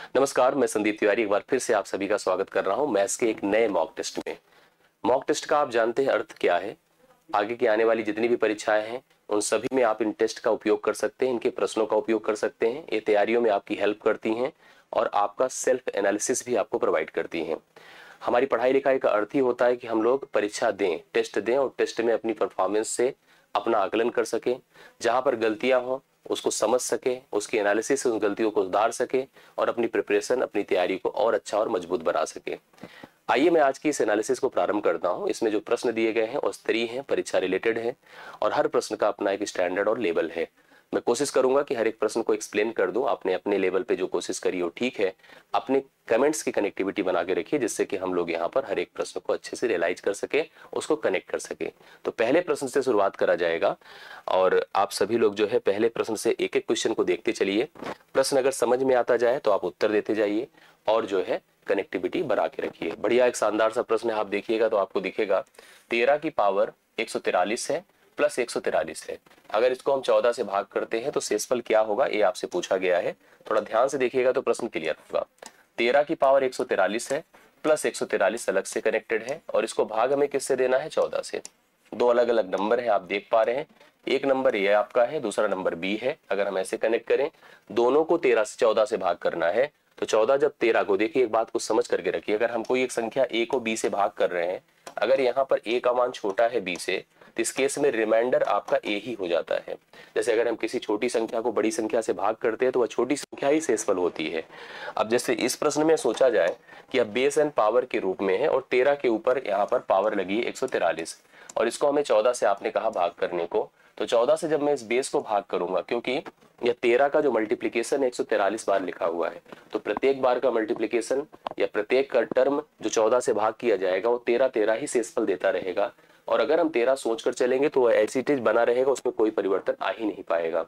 नमस्कार, मैं संदीप तिवारी एक बार फिर से आप सभी का स्वागत कर रहा हूं मैथ्स के एक नए मॉक टेस्ट में। मॉक टेस्ट का आप जानते हैं अर्थ क्या है। आगे की आने वाली जितनी भी परीक्षाएं हैं उन सभी में आप इन टेस्ट का उपयोग कर सकते हैं, इनके प्रश्नों का उपयोग कर सकते हैं। ये तैयारियों में आपकी हेल्प करती हैं और आपका सेल्फ एनालिसिस भी आपको प्रोवाइड करती हैं। हमारी पढ़ाई लिखाई का अर्थ ही होता है कि हम लोग परीक्षा दें, टेस्ट दें और टेस्ट में अपनी परफॉर्मेंस से अपना आकलन कर सकें। जहां पर गलतियां हों उसको समझ सके, उसकी एनालिसिस से उन गलतियों को सुधार सके और अपनी प्रिपरेशन, अपनी तैयारी को और अच्छा और मजबूत बना सके। आइए मैं आज की इस एनालिसिस को प्रारंभ करता हूं। इसमें जो प्रश्न दिए गए हैं वो स्तरीय हैं, परीक्षा रिलेटेड है और हर प्रश्न का अपना एक स्टैंडर्ड और लेवल है। मैं कोशिश करूंगा कि हर एक प्रश्न को एक्सप्लेन कर दूं। आपने अपने लेवल पे जो कोशिश करी हो ठीक है, अपने कमेंट्स की कनेक्टिविटी बना के रखिए जिससे कि हम लोग यहाँ पर हर एक प्रश्न को अच्छे से रियलाइज कर सके, उसको कनेक्ट कर सके। तो पहले प्रश्न से शुरुआत करा जाएगा और आप सभी लोग जो है पहले प्रश्न से एक एक क्वेश्चन को देखते चलिए। प्रश्न अगर समझ में आता जाए तो आप उत्तर देते जाइए और जो है कनेक्टिविटी बना के रखिए। बढ़िया एक शानदार सा प्रश्न है, आप देखिएगा तो आपको दिखेगा 13 की पावर 143 है प्लस 143 है। अगर इसको हम 14 से भाग करते हैं तो शेषफल क्या होगा, ये आपसे पूछा गया है। थोड़ा ध्यान से देखिएगा तो प्रश्न क्लियर होगा। 13 की पावर 143 है प्लस 143 अलग से कनेक्टेड है और इसको भाग हमें किससे देना है, 14 से। दो अलग अलग नंबर है, आप देख पा रहे हैं। एक नंबर ये आपका है, दूसरा नंबर बी है। अगर हम ऐसे कनेक्ट करें, दोनों को 14 से भाग करना है तो 14 जब 13 को, देखिए एक बात को समझ करके रखिए, अगर हम कोई एक संख्या a को b से भाग कर रहे हैं, अगर यहाँ पर a का मान छोटा है b से तो इस केस में रिमाइंडर आपका a ही हो जाता है। जैसे अगर हम किसी छोटी संख्या को बड़ी संख्या से भाग करते हैं तो वह छोटी संख्या ही शेषफल होती है। अब जैसे इस प्रश्न में सोचा जाए कि अब बेस एंड पावर के रूप में है और 13 के ऊपर यहाँ पर पावर लगी है 143 और इसको हमें 14 से आपने कहा भाग करने को, तो 14 से जब मैं इस बेस को भाग करूंगा, क्योंकि यह 13 का जो मल्टीप्लीकेशन 143 बार लिखा हुआ है, तो प्रत्येक बार का मल्टीप्लीकेशन या प्रत्येक का टर्म जो 14 से भाग किया जाएगा वो 13 ही शेषफल देता रहेगा। और अगर हम 13 सोचकर चलेंगे तो वह ऐसी चीज बना रहेगा, उसमें कोई परिवर्तन आ ही नहीं पाएगा,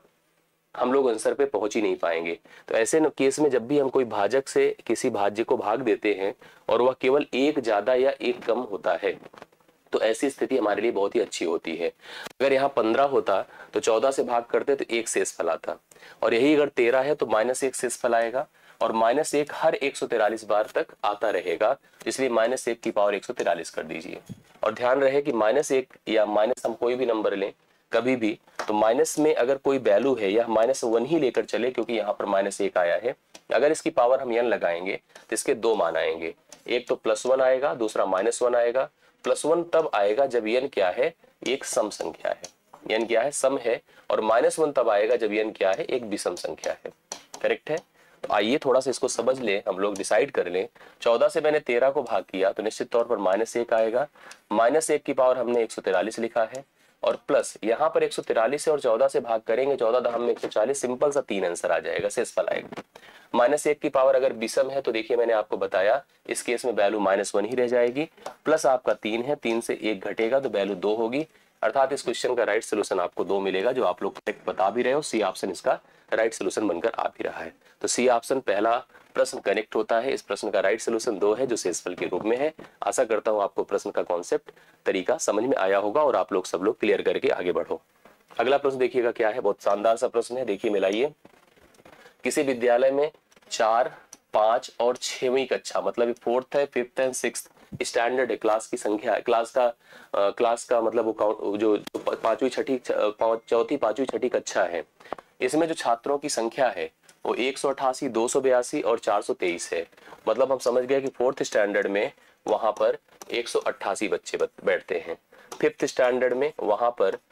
हम लोग आंसर पे पहुंच ही नहीं पाएंगे। तो ऐसे केस में जब भी हम कोई भाजक से किसी भाज्य को भाग देते हैं और वह केवल एक ज्यादा या एक कम होता है तो ऐसी स्थिति हमारे लिए बहुत ही अच्छी होती है। अगर यहाँ 15 होता तो 14 से भाग करते तो एक शेषफल आता, और यही अगर 13 है तो -1 शेषफल आएगा और -1 हर 143 बार तक आता रहेगा, इसलिए -1 की पावर 143 कर दीजिए। और ध्यान रहे कि -1 या माइनस हम कोई भी नंबर लें कभी भी, तो माइनस में अगर कोई वैल्यू है या -1 ही लेकर चले, क्योंकि यहाँ पर -1 आया है। अगर इसकी पावर हम n लगाएंगे तो इसके दो मान आएंगे, एक तो +1 आएगा, दूसरा -1 आएगा। +1 तब आएगा जब n क्या है, एक सम संख्या है। n क्या है, सम है। और -1 तब आएगा जब n क्या है, एक विषम संख्या है। करेक्ट है। तो आइए थोड़ा सा इसको समझ लें, हम लोग डिसाइड कर लें। 14 से मैंने 13 को भाग किया तो निश्चित तौर पर -1 आएगा। -1 की पावर हमने 143 लिखा है और प्लस यहाँ पर 143 से और 14 से भाग करेंगे, 14 दहम में 140, सिंपल सा 3 आंसर आ जाएगा, शेषफल आएगा। -1 की पावर अगर विषम है तो देखिए मैंने आपको बताया इस केस में वैल्यू -1 ही रह जाएगी, प्लस आपका 3 है, 3 से 1 घटेगा तो वैल्यू 2 होगी। अर्थात इस क्वेश्चन का राइट सोल्यूशन आपको 2 मिलेगा, जो आप लोग करेक्ट बता भी रहे हो। सी ऑप्शन इसका राइट सोल्यूशन बनकर आ भी रहा है। तो सी ऑप्शन पहला प्रश्न कनेक्ट होता है। इस प्रश्न का राइट सोल्यूशन 2 है जो शेषफल के रूप में है। आशा करता हूं आपको प्रश्न का कॉन्सेप्ट, तरीका समझ में आया होगा और आप लोग सब लोग क्लियर करके आगे बढ़ो। अगला प्रश्न देखिएगा क्या है, बहुत शानदार सा प्रश्न है, देखिए मिलाइए। किसी विद्यालय में 4, 5 और 6वीं कक्षा, मतलब 4th है, 5th एंड 6th स्टैंडर्ड है, क्लास की संख्या, क्लास का मतलब वो जो 5वीं 6ठी, चौथी 5वीं 6ठी कक्षा है, इसमें जो छात्रों की संख्या है वो 188, 282 और 423 है। मतलब हम समझ गए कि 4th स्टैंडर्ड में वहां पर 188 बच्चे बैठते हैं, 5th स्टैंडर्ड में वहां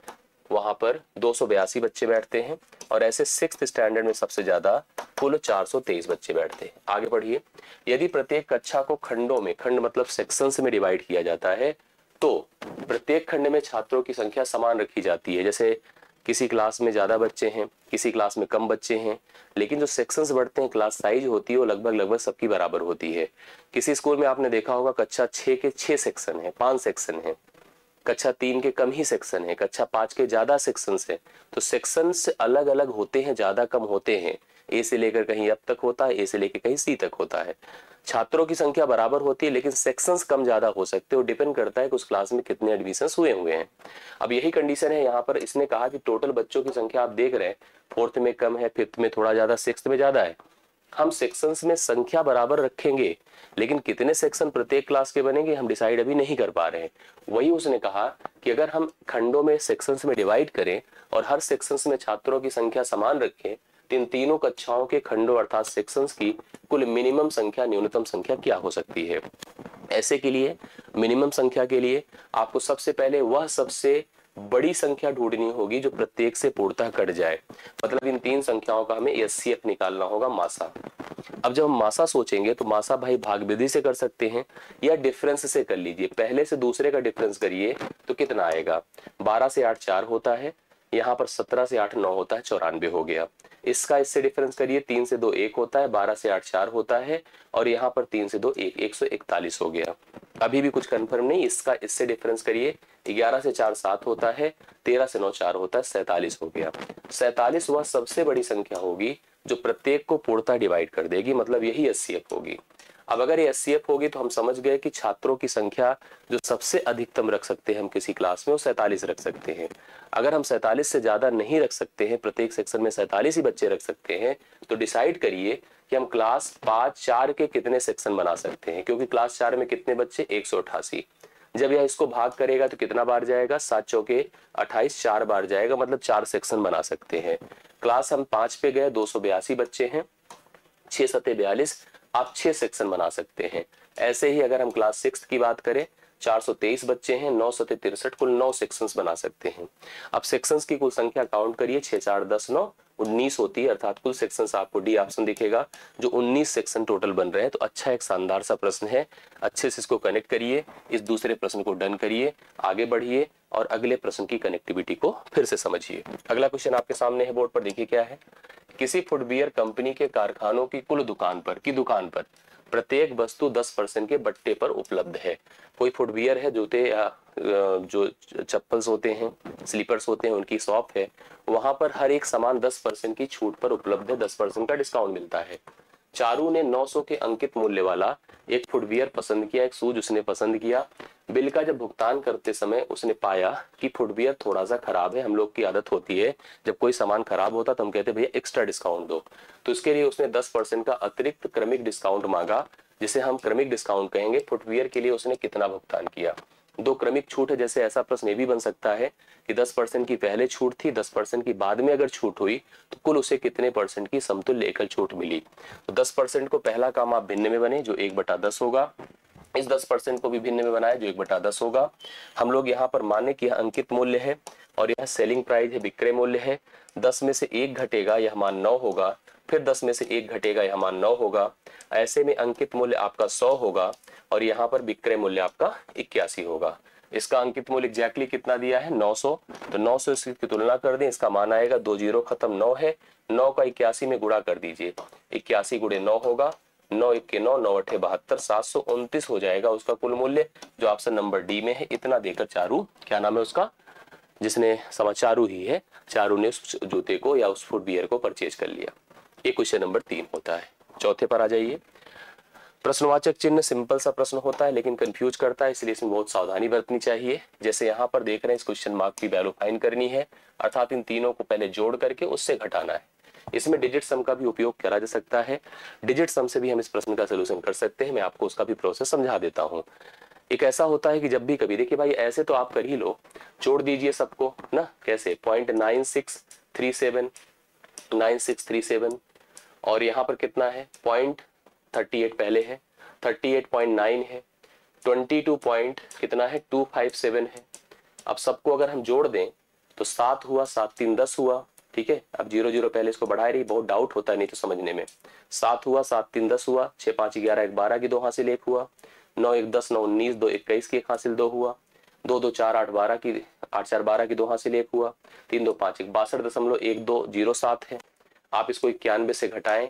पर 282 बच्चे बैठते हैं और ऐसे 6th स्टैंडर्ड में सबसे ज्यादा कुल 423 बच्चे बैठते हैं। आगे बढ़िए। यदि प्रत्येक कक्षा को खंडों में, खंड मतलब सेक्शंस में डिवाइड किया जाता है तो प्रत्येक खंड में छात्रों की संख्या समान रखी जाती है। जैसे किसी क्लास में ज्यादा बच्चे हैं, किसी क्लास में कम बच्चे हैं, लेकिन जो सेक्शंस बढ़ते हैं, क्लास साइज होती है, वो लगभग सबकी बराबर होती है। किसी स्कूल में आपने देखा होगा कक्षा 6 के 6 सेक्शन है, 5 सेक्शन है, कक्षा 3 के कम ही सेक्शन है, कक्षा 5 के ज्यादा सेक्शन है। तो सेक्शंस अलग अलग होते हैं, ज्यादा कम होते हैं। ए से लेकर कहीं अब तक होता है, ए से लेकर कहीं सी तक होता है। छात्रों की संख्या बराबर होती है लेकिन सेक्शंस कम ज्यादा हो सकते हैं, डिपेंड करता है कि उस क्लास में कितने एडमिशंस हुए हैं। अब यही कंडीशन है यहाँ पर। इसने कहा कि टोटल बच्चों की संख्या आप देख रहे हैं, 4th में कम है, 5th में थोड़ा ज्यादा, 6th में ज्यादा है। हम सेक्शंस में संख्या बराबर रखेंगे, लेकिन कितने सेक्शन प्रत्येक क्लास के बनेंगे हम डिसाइड अभी नहीं कर पा रहे हैं। वही उसने कहा कि अगर हम खंडों में सेक्शंस में डिवाइड करें और हर सेक्शंस में छात्रों की संख्या समान रखें तो इन तीनों कक्षाओं के खंडों अर्थात सेक्शंस की कुल मिनिमम संख्या न्यूनतम संख्या क्या हो सकती है। ऐसे के लिए मिनिमम संख्या के लिए आपको सबसे पहले वह सबसे बड़ी संख्या ढूंढनी होगी जो प्रत्येक से पूर्णतः कट जाए, मतलब इन तीन संख्याओं का हमें एचसीएफ निकालना होगा, मासा। अब जब हम मासा सोचेंगे तो मासा भाई भाग विधि से कर सकते हैं या डिफरेंस से कर लीजिए। पहले से दूसरे का डिफरेंस करिए तो कितना आएगा, 12 से 8 4 होता है, यहाँ पर 17 से 8 9 होता है, 94 हो गया। इसका इससे डिफरेंस करिए, 3 से 2 1 होता है, 12 से 8 4 होता है और यहाँ पर 3 से 2 1 141 हो गया। अभी भी कुछ कंफर्म नहीं, इसका इससे डिफरेंस करिए, 11 से 4 7 होता है, 13 से 9 4 होता है, 47 हो गया। 47 वह सबसे बड़ी संख्या होगी जो प्रत्येक को पूर्णतः डिवाइड कर देगी, मतलब यही एचसीएफ होगी। अब अगर ये एचसीएफ होगी तो हम समझ गए कि छात्रों की संख्या जो सबसे अधिकतम रख सकते हैं हम किसी क्लास में वो 47 रख सकते हैं। अगर हम 47 से ज्यादा नहीं रख सकते हैं, प्रत्येक सेक्शन में 47 ही बच्चे रख सकते हैं, तो डिसाइड करिए कि हम क्लास 5 4 के कितने सेक्शन बना सकते हैं, क्योंकि क्लास 4 में कितने बच्चे 188। जब यह इसको भाग करेगा तो कितना बार जाएगा, 7 चौके 28, 4 बार जाएगा, मतलब 4 सेक्शन बना सकते हैं। क्लास हम 5 पे गए, 282 बच्चे हैं, 6 सते 42, आप 6 सेक्शन बना सकते हैं। ऐसे ही अगर हम क्लास 6 की बात करें, 423 बच्चे हैं, 9 सते 63, कुल 9 सेक्शंस बना सकते हैं। अब सेक्शंस की कुल संख्या काउंट करिए, 6 4 10 9 19 होती है, अर्थात कुल सेक्शंस आपको डी ऑप्शन दिखेगा, जो 19 सेक्शन टोटल बन रहे हैं। तो अच्छा एक शानदार सा प्रश्न है, अच्छे से इसको कनेक्ट करिए, इस दूसरे प्रश्न को डन करिए, आगे बढ़िए और अगले प्रश्न की कनेक्टिविटी को फिर से समझिए। अगला क्वेश्चन आपके सामने है बोर्ड पर, देखिए क्या है। किसी फुटवियर कंपनी के कारखानों की कुल दुकान पर प्रत्येक वस्तु 10% के बट्टे पर उपलब्ध है। कोई फुटवियर है, जूते या जो चप्पल्स होते हैं, स्लीपर्स होते हैं, उनकी शॉप है, वहां पर हर एक सामान 10% की छूट पर उपलब्ध है, 10% का डिस्काउंट मिलता है। चारू ने 900 के अंकित मूल्य वाला एक फुटवियर पसंद किया, एक शूज उसने पसंद किया। बिल का जब भुगतान करते समय उसने पाया कि फुटवियर थोड़ा सा खराब है। हम लोग की आदत होती है जब कोई सामान खराब होता तो हम कहते हैं भैया एक्स्ट्रा डिस्काउंट दो, तो इसके लिए उसने 10% का अतिरिक्त क्रमिक डिस्काउंट मांगा, जिसे हम क्रमिक डिस्काउंट कहेंगे। फुटवियर के लिए उसने कितना भुगतान किया। दो क्रमिक छूट है, जैसे ऐसा प्रश्न ये भी बन सकता है कि 10% की पहले छूट थी, 10% की बाद में अगर छूट हुई तो कुल उसे कितने परसेंट की समतुल्य एकल छूट मिली। तो 10% को पहला काम आप भिन्न में बने, जो 1/10 होगा। इस 10% को भी भिन्न में बनाए, जो 1/10 होगा। हम लोग यहाँ पर माने कि यह अंकित मूल्य है और यह सेलिंग प्राइस है, विक्रय मूल्य है। 10 में से 1 घटेगा, यह मान 9 होगा, फिर 10 में से 1 घटेगा, यह मान 9 होगा। ऐसे में अंकित मूल्य आपका 100 होगा और यहाँ पर विक्रय मूल्य आपका 81 होगा। इसका अंकित मूल्य एग्जैक्टली कितना दिया है, 900। तो 900 इसकी तुलना कर दें, इसका मान आएगा 2 जीरो खत्म 9 है, 9 का 81 में गुणा कर दीजिए, 81 गुणे 9 होगा, 9 1 के 9, 9 8 72, 729 हो जाएगा उसका कुल मूल्य, जो ऑप्शन नंबर डी में है। इतना देकर चारू, क्या नाम है उसका, जिसने समझ, चारू ही है, चारू ने उस जूते को या उस फुटवियर को परचेज कर लिया। ये क्वेश्चन नंबर 3 होता है। चौथे पर आ जाइए। प्रश्नवाचक चिन्ह सिंपल सा प्रश्न होता है लेकिन कंफ्यूज करता है, इसलिए इसमें बहुत सावधानी बरतनी चाहिए। जैसे यहाँ पर देख रहे हैं, इस क्वेश्चन मार्क की वैल्यू फाइंड करनी है, अर्थात इन तीनों को पहले जोड़ करके उससे घटाना है। इसमें डिजिट सम का भी उपयोग करा जा सकता है, डिजिट सम से भी हम इस प्रश्न का सोल्यूशन कर सकते हैं। मैं आपको उसका भी प्रोसेस समझा देता हूँ। एक ऐसा होता है कि जब भी कभी, देखिए भाई ऐसे तो आप कर ही लो, जोड़ दीजिए सबको ना, कैसे 0.9637 और यहाँ पर कितना है 0.38 पहले है, 38.9 है, 22 पॉइंट कितना है 257 है। अब सबको अगर हम जोड़ दें तो 7 हुआ, 7 3 10 हुआ, ठीक है। अब 0 0 पहले इसको बढ़ा रही, बहुत डाउट होता है नहीं तो समझने में। 7 हुआ, 7 3 10 हुआ, 6 5 11 1 12 की 2 हासिल 1 हुआ, 9 1 10 9 19, 2 21 की 1 हासिल 2 हुआ, 2 2 4 8 12 की 8 4 12 की 2 हासिल 1 हुआ, 3 2 5 1 62.1207 है। आप इसको 91 से घटाएं,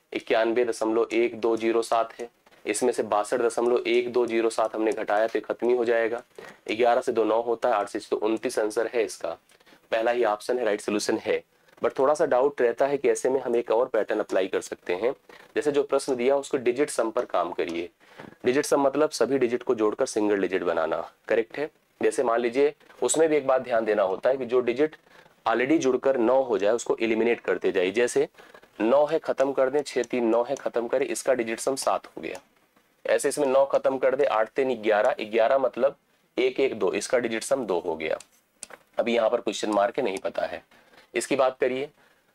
91.1207 है। इसमें से 62.1207 हमने घटाया तो खत्म ही हो जाएगा। 11 से 2 9 होता है, 8 से 29 आंसर है इसका, पहला ही ऑप्शन है, राइट सोल्यूशन है। बट थोड़ा सा डाउट रहता है कि ऐसे में हम एक और पैटर्न अप्लाई कर सकते हैं। जैसे जो प्रश्न दिया उसको डिजिट सम पर काम करिए। डिजिट सम मतलब सभी डिजिट को जोड़कर सिंगल डिजिट बनाना, करेक्ट है। जैसे मान लीजिए, उसमें भी एक बात ध्यान देना होता है कि जो डिजिट ऑलरेडी जुड़कर 9 हो जाए उसको एलिमिनेट करते जाइए। जैसे 9 है खत्म कर दें, 6 3 9 है खत्म करें, इसका डिजिट सम 7 हो गया। ऐसे इसमें 9 खत्म कर दे, 8 3 11, 11 मतलब 1 1 2, इसका डिजिट सम 2 हो गया। अभी यहाँ पर क्वेश्चन मार्क है, नहीं पता है। इसकी बात करिए,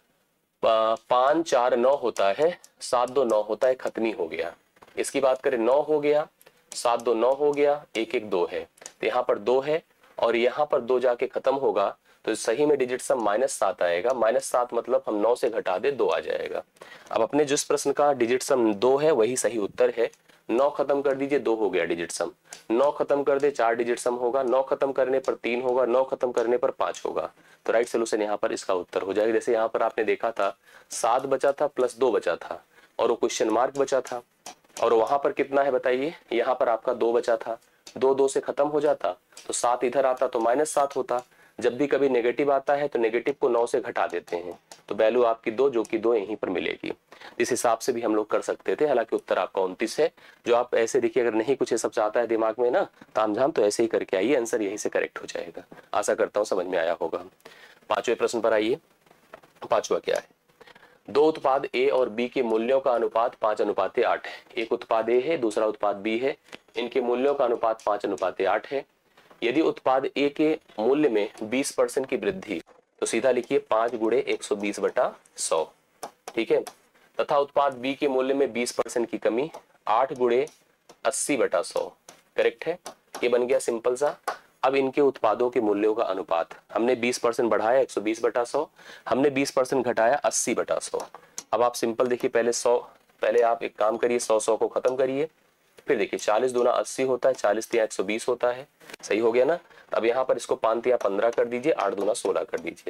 5 4 9 होता है, 7 2 9 होता है, खत्म ही हो गया। इसकी बात करें 9 हो गया, 7 2 9 हो गया, 1 1 2 है, तो यहाँ पर 2 है और यहाँ पर 2 जाके खत्म होगा, तो सही में डिजिट सम -7 आएगा। -7 मतलब हम 9 से घटा दे 2 आ जाएगा। अब अपने जिस प्रश्न का डिजिट सम 2 है वही सही उत्तर है। 9 खत्म कर दीजिए, 2 हो गया डिजिट सम। 9 खत्म कर दे, 4 डिजिट सम होगा। 9 खत्म करने पर 3 होगा, 9 खत्म करने पर 5 होगा। तो राइट सोल्यूशन यहाँ पर इसका उत्तर हो जाएगा। जैसे यहाँ पर आपने देखा था 7 बचा था प्लस 2 बचा था और वो क्वेश्चन मार्क बचा था, और वहां पर कितना है बताइए, यहाँ पर आपका 2 बचा था, 2 2 से खत्म हो जाता, तो 7 इधर आता तो -7 होता। जब भी कभी नेगेटिव आता है तो नेगेटिव को 9 से घटा देते हैं, तो वैल्यू आपकी 2, जो कि 2 यहीं पर मिलेगी। इस हिसाब से भी हम लोग कर सकते थे, हालांकि उत्तर आपका 29 है। जो आप ऐसे देखिए, अगर नहीं कुछ ये सब चाहता है दिमाग में ना तामझाम, तो ऐसे ही करके आइए, आंसर यहीं से करेक्ट हो जाएगा। आशा करता हूँ समझ में आया होगा। 5वें प्रश्न पर आइए। 5वां क्या है, 2 उत्पाद ए और बी के मूल्यों का अनुपात 5:8 है। एक उत्पाद ए है, दूसरा उत्पाद बी है, इनके मूल्यों का अनुपात 5:8 है। यदि उत्पाद ए के मूल्य में 20% की वृद्धि, तो सीधा लिखिए 5 × 120/100, ठीक है। तथा उत्पाद बी के मूल्य में 20% की कमी, 8 × 80/100, करेक्ट है। ये बन गया सिंपल सा। अब इनके उत्पादों के मूल्यों का अनुपात, हमने 20% बढ़ाया 120/100, हमने 20% घटाया 80/100। अब आप सिंपल देखिए, पहले आप एक काम करिए, 100 को खत्म करिए, फिर देखिए 40 दूना 80 होता है, 40 तिया 120 होता है, सही हो गया ना। अब यहाँ पर इसको 5 तिया 15 कर दीजिए, 8 दूना 16 कर दीजिए,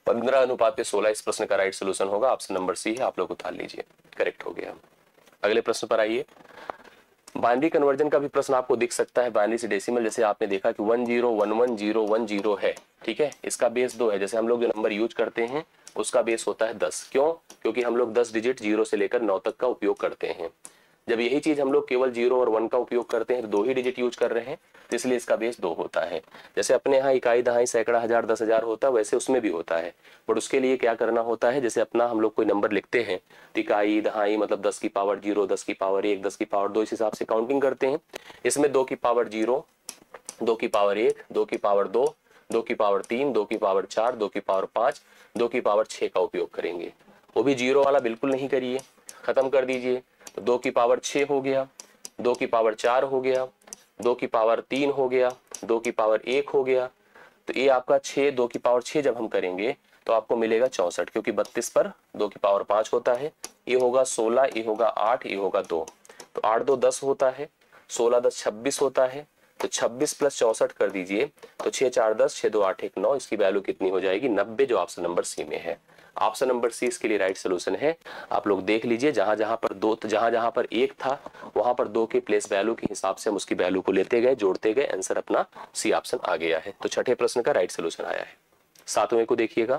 15:16 इस प्रश्न का राइट सोल्यूशन होगा। ऑप्शन नंबर सी है, आप लोग उतार लीजिए, करेक्ट हो गया। अगले प्रश्न पर आइए। बाइनरी कन्वर्जन का भी प्रश्न आपको दिख सकता है, बाइनरी से डेसिमल। जैसे आपने देखा कि 10111010 है, ठीक है, इसका बेस 2 है। जैसे हम लोग जो नंबर यूज करते हैं उसका बेस होता है 10। क्यों? क्योंकि हम लोग 10 डिजिट 0 से लेकर 9 तक का उपयोग करते हैं। जब यही चीज हम लोग केवल 0 और 1 का उपयोग करते हैं, तो 2 ही डिजिट यूज कर रहे हैं, तो इसलिए इसका बेस 2 होता है। जैसे अपने यहाँ इकाई, दहाई, सैकड़ा, हजार, 10,000 होता है, वैसे उसमें भी होता है। बट उसके लिए क्या करना होता है, जैसे अपना हम लोग कोई नंबर लिखते हैं, तो इकाई, दहाई मतलब 10 की पावर 0, 10 की पावर 1, 10 की पावर 2, इस हिसाब से काउंटिंग करते हैं। इसमें 2 की पावर 0, 2 की पावर 1, 2 की पावर 2, 2 की पावर 3, 2 की पावर 4, 2 की पावर 5, 2 की पावर 6 का उपयोग करेंगे। वो भी 0 वाला बिल्कुल नहीं करिए, खत्म कर दीजिए। तो 2 की पावर 6 हो गया, 2 की पावर 4 हो गया, 2 की पावर 3 हो गया, 2 की पावर 1 हो गया। तो ये आपका 6, 2 की पावर 6 जब हम करेंगे तो आपको मिलेगा 64, क्योंकि 32 पर 2 की पावर 5 होता है। ये होगा 16, ये होगा 8, ये होगा 2, तो 8 2 10 होता है, 16 10 26 होता है। तो 26 + 64 कर दीजिए, तो 6 4 10, 6 2 8 1 9, इसकी वैल्यू कितनी हो जाएगी, 90, जो ऑप्शन नंबर सी में है। ऑप्शन नंबर सी इसके लिए राइट सोल्यूशन है। आप लोग देख लीजिए, जहां जहां पर 2, जहां जहां पर 1 था वहां पर 2 के प्लेस वैल्यू के हिसाब से हम उसकी वैल्यू को लेते गए, जोड़ते गए, आंसर अपना सी ऑप्शन आ गया है। तो छठे प्रश्न का राइट सोल्यूशन आया है। 7वें को देखिएगा।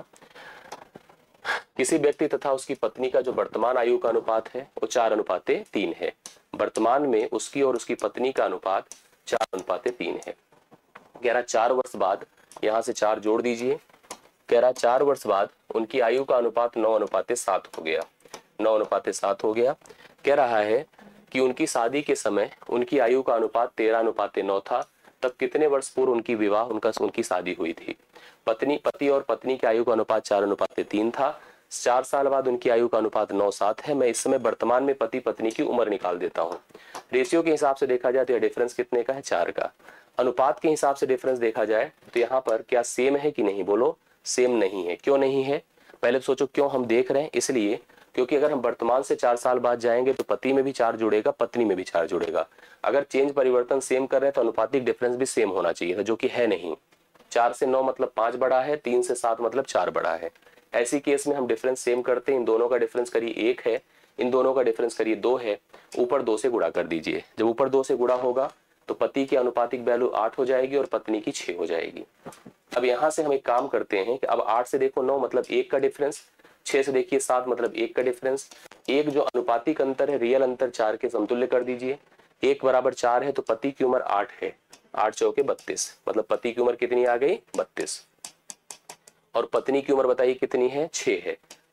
किसी व्यक्ति तथा उसकी पत्नी का जो वर्तमान आयु का अनुपात है वो 4:3 है। वर्तमान में उसकी और उसकी पत्नी का अनुपात 4:3 है। कह रहा 4 वर्ष बाद, यहां से 4 जोड़ दीजिए, कह रहा 4 वर्ष बाद उनकी आयु का अनुपात 9:7 हो गया, 9:7 हो गया। कह रहा है कि उनकी शादी के समय उनकी आयु का अनुपात 13:9 था, तब कितने वर्ष पूर्व उनकी शादी हुई थी। पति और पत्नी की आयु का अनुपात 4:3 था। 4 साल बाद उनकी आयु का अनुपात 9:7 है। मैं इस समय वर्तमान में पति पत्नी की उम्र निकाल देता हूँ। रेशियो के हिसाब से देखा जाए तो यह डिफरेंस कितने का है, 4 का। अनुपात के हिसाब से डिफरेंस देखा जाए तो यहाँ पर क्या सेम है कि नहीं, बोलो सेम नहीं है। क्यों नहीं है, पहले तो सोचो क्यों हम देख रहे हैं, इसलिए क्योंकि अगर हम वर्तमान से 4 साल बाद जाएंगे तो पति में भी 4 जुड़ेगा, पत्नी में भी 4 जुड़ेगा। अगर चेंज परिवर्तन सेम कर रहे हैं तो अनुपातिक डिफरेंस भी सेम होना चाहिए था, जो कि है नहीं। 4 से 9 मतलब 5 बड़ा है, 3 से 7 मतलब 4 बड़ा है। ऐसी केस में हम डिफरेंस सेम करते हैं। इन दोनों का डिफरेंस करिए 1 है, इन दोनों का डिफरेंस करिए 2 है, ऊपर 2 से गुणा कर दीजिए। जब ऊपर 2 से गुणा होगा तो पति की अनुपातिक वैल्यू 8 हो जाएगी और पत्नी की 6 हो जाएगी। अब यहां से हम एक काम करते हैं कि अब 8 से देखो 9 मतलब 1 का डिफरेंस, 6 से देखिए 7 मतलब 1 का डिफरेंस। एक जो अनुपातिक अंतर है, रियल अंतर 4 के समतुल्य कर दीजिए। 1 = 4 है तो पति की उम्र 8 है, 8 चौके 32, मतलब पति की उम्र कितनी आ गई, 32। और पत्नी की उम्र बताइए कितनी है, 6 है।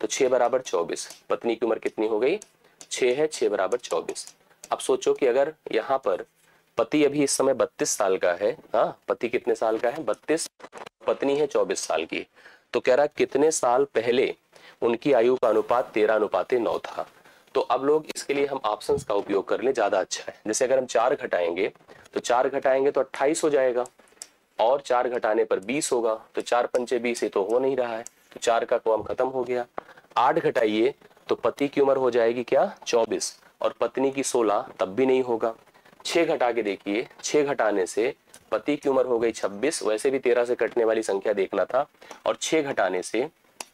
तो 6 बराबर 24। पत्नी की उम्र कितनी हो गई? 6 है, 6 बराबर 24। अब सोचो कि अगर यहाँ पर पति अभी इस समय 32 साल का है, हाँ पति कितने साल का है? 32, पत्नी है 24 साल की। तो कह रहा कितने साल पहले उनकी आयु का अनुपात 13:9 था। तो अब लोग इसके लिए हम ऑप्शंस का उपयोग कर लें, ज्यादा अच्छा है। जैसे अगर हम 4 घटाएंगे तो 4 घटाएंगे तो 28 हो जाएगा, और 4 घटाने पर 20 होगा। तो 4 पंचे 20, ये तो हो नहीं रहा है, तो 4 का काम खत्म हो गया। 8 घटाइए तो पति की उम्र हो जाएगी क्या? 24, और पत्नी की 16, तब भी नहीं होगा। 6 घटा के देखिए, 6 घटाने से पति की उम्र हो गई 26, वैसे भी 13 से कटने वाली संख्या देखना था, और 6 घटाने से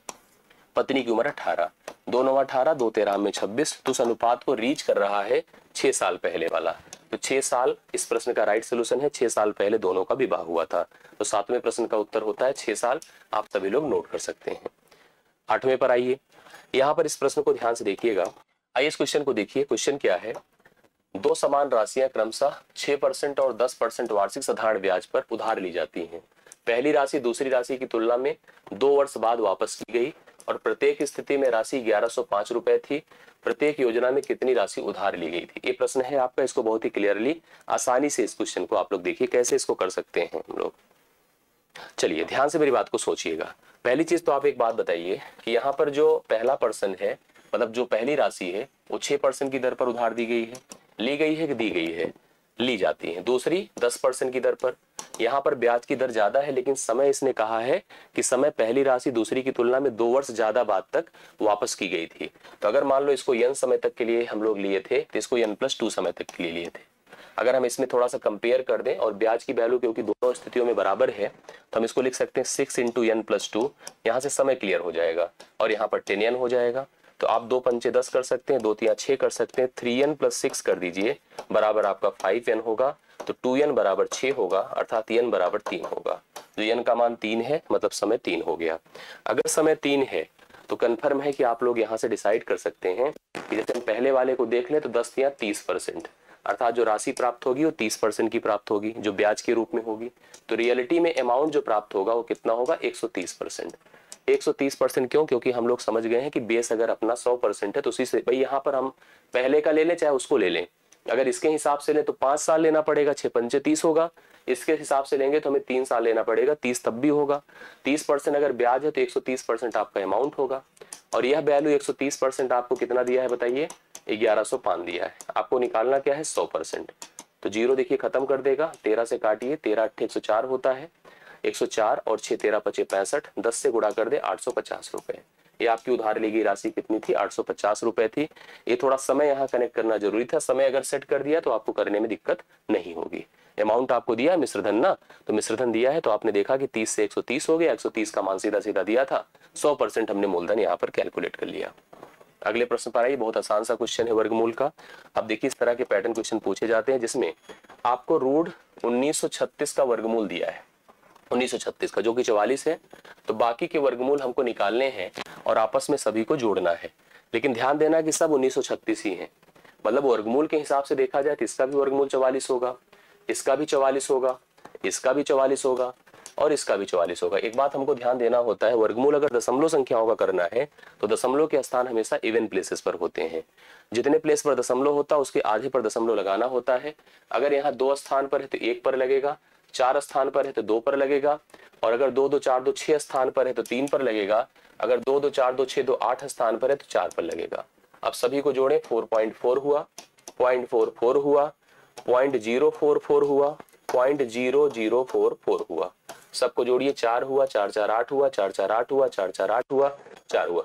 पत्नी की उम्र 18, 2 9 18, 2 13 में 26। तो उस अनुपात को रीच कर रहा है 6 साल पहले वाला। तो 6 साल इस प्रश्न का राइट सोल्यूशन है। 6 साल पहले दोनों का विवाह हुआ था, तो 7वें प्रश्न का उत्तर होता है 6 साल। आप सभी लोग नोट कर सकते हैं। 8वें पर आइए, यहाँ पर इस प्रश्न को ध्यान से देखिएगा। आइए इस क्वेश्चन को देखिए। क्वेश्चन क्या है? दो समान राशियां क्रमशः 6% और 10% वार्षिक साधारण ब्याज पर उधार ली जाती हैं। पहली राशि दूसरी राशि की तुलना में 2 वर्ष बाद वापस की गई, और प्रत्येक स्थिति में राशि 1105 रुपए थी। प्रत्येक योजना में कितनी राशि उधार ली गई थी? ये प्रश्न है आपका। इसको बहुत ही क्लियरली, आसानी से इस क्वेश्चन को आप लोग देखिए कैसे इसको कर सकते हैं हम लोग। चलिए ध्यान से मेरी बात को सोचिएगा। पहली चीज तो आप एक बात बताइए कि यहाँ पर जो पहला पर्सन है, मतलब जो पहली राशि है, वो 6% की दर पर उधार दी गई है, ली गई है कि दी गई है? ली जाती है। दूसरी 10% की दर पर। यहाँ पर ब्याज की दर ज्यादा है, लेकिन समय इसने कहा है कि समय पहली राशि दूसरी की तुलना में 2 वर्ष ज्यादा बाद तक वापस की गई थी। तो अगर मान लो इसको n समय तक के लिए हम लोग लिए थे, तो इसको n+2 समय तक के लिए लिए थे। अगर हम इसमें थोड़ा सा कंपेयर कर दें, और ब्याज की वैल्यू क्योंकि दोनों स्थितियों में बराबर है, तो हम इसको लिख सकते हैं 6 × n+2। यहाँ से समय क्लियर हो जाएगा, और यहाँ पर 10n हो जाएगा। तो आप 2 पंचे 10 कर सकते हैं, 2 3 6 कर सकते हैं। 3n + 6 कर दीजिए, बराबर आपका 5n होगा। तो 2n बराबर 6 होगा, अर्थात n बराबर 3 होगा। जो n का मान 3 है, मतलब समय 3 हो गया। अगर समय 3 है तो कन्फर्म है कि आप लोग यहाँ से डिसाइड कर सकते हैं कि जैसे हम पहले वाले को देख लें तो 10 या 30%, अर्थात जो राशि प्राप्त होगी वो 30% की प्राप्त होगी, जो ब्याज के रूप में होगी। तो रियलिटी में अमाउंट जो प्राप्त होगा वो कितना होगा? 130%। 130% क्यों? क्योंकि हम लोग समझ गए हैं कि बेस अगर अपना 100% है, तो उसी से भाई यहाँ पर हम पहले का ले लें चाहे उसको ले लें। अगर इसके हिसाब से लें तो 5 साल लेना पड़ेगा, 6 पंचे 30 होगा। इसके हिसाब से लेंगे तो हमें 3 साल लेना पड़ेगा, 30 तब भी होगा। 30% अगर ब्याज है तो 130% आपका अमाउंट होगा। और यह वैल्यू 130% आपको कितना दिया है बताइए? 1105 दिया है। आपको निकालना क्या है? 100%। तो जीरो देखिए खत्म कर देगा, 13 से काटिए, 13 8 104 होता है। 104 और 6 13 5 65, 10 से गुणा कर दे 850 रुपए। ये आपकी उधार ली गई राशि कितनी थी? 850 रुपए थी। ये थोड़ा समय यहाँ कनेक्ट करना जरूरी था। समय अगर सेट कर दिया तो आपको करने में दिक्कत नहीं होगी। अमाउंट आपको दिया है मिश्रधन ना, तो मिश्रधन दिया है तो आपने देखा कि 30 से 130 हो गया। 130 का मान सीधा सीधा दिया था, 100% हमने मूलधन यहाँ पर कैलकुलेट कर लिया। अगले प्रश्न पर आइए। बहुत आसान सा क्वेश्चन है वर्गमूल का। अब देखिए इस तरह के पैटर्न क्वेश्चन पूछे जाते हैं जिसमें आपको रूट 1936 का वर्गमूल दिया है, 1936 का, जो कि 44 है। तो बाकी के वर्गमूल हमको निकालने हैं और आपस में सभी को जोड़ना है। लेकिन ध्यान देना कि सब 1936 ही हैं। मतलब वर्गमूल के हिसाब से देखा जाए तो इसका भी वर्गमूल 44 होगा, इसका भी 44 होगा, इसका भी 44 होगा, और इसका भी 44 होगा। एक बात हमको ध्यान देना होता है, वर्गमूल अगर दशमलव संख्याओं का करना है तो दशमलव के स्थान हमेशा इवन प्लेसेस पर होते हैं। जितने प्लेस पर दशमलव होता है उसके आधे पर दशमलव लगाना होता है। अगर यहाँ 2 स्थान पर है तो 1 पर लगेगा, 4 स्थान पर है तो 2 पर लगेगा, और अगर 2 2 4 2 6 स्थान पर है तो 3 पर लगेगा। अगर 2 2 4 2 6 2 8 स्थान पर है तो 4 पर लगेगा। अब सभी को जोड़े, 4.4 हुआ, 0.44 हुआ, 0.044 हुआ, 0.0044 हुआ। सबको जोड़िए, 4 हुआ, 4 4 8 हुआ, 4 4 8 हुआ, 4 4 8 हुआ, 4 हुआ,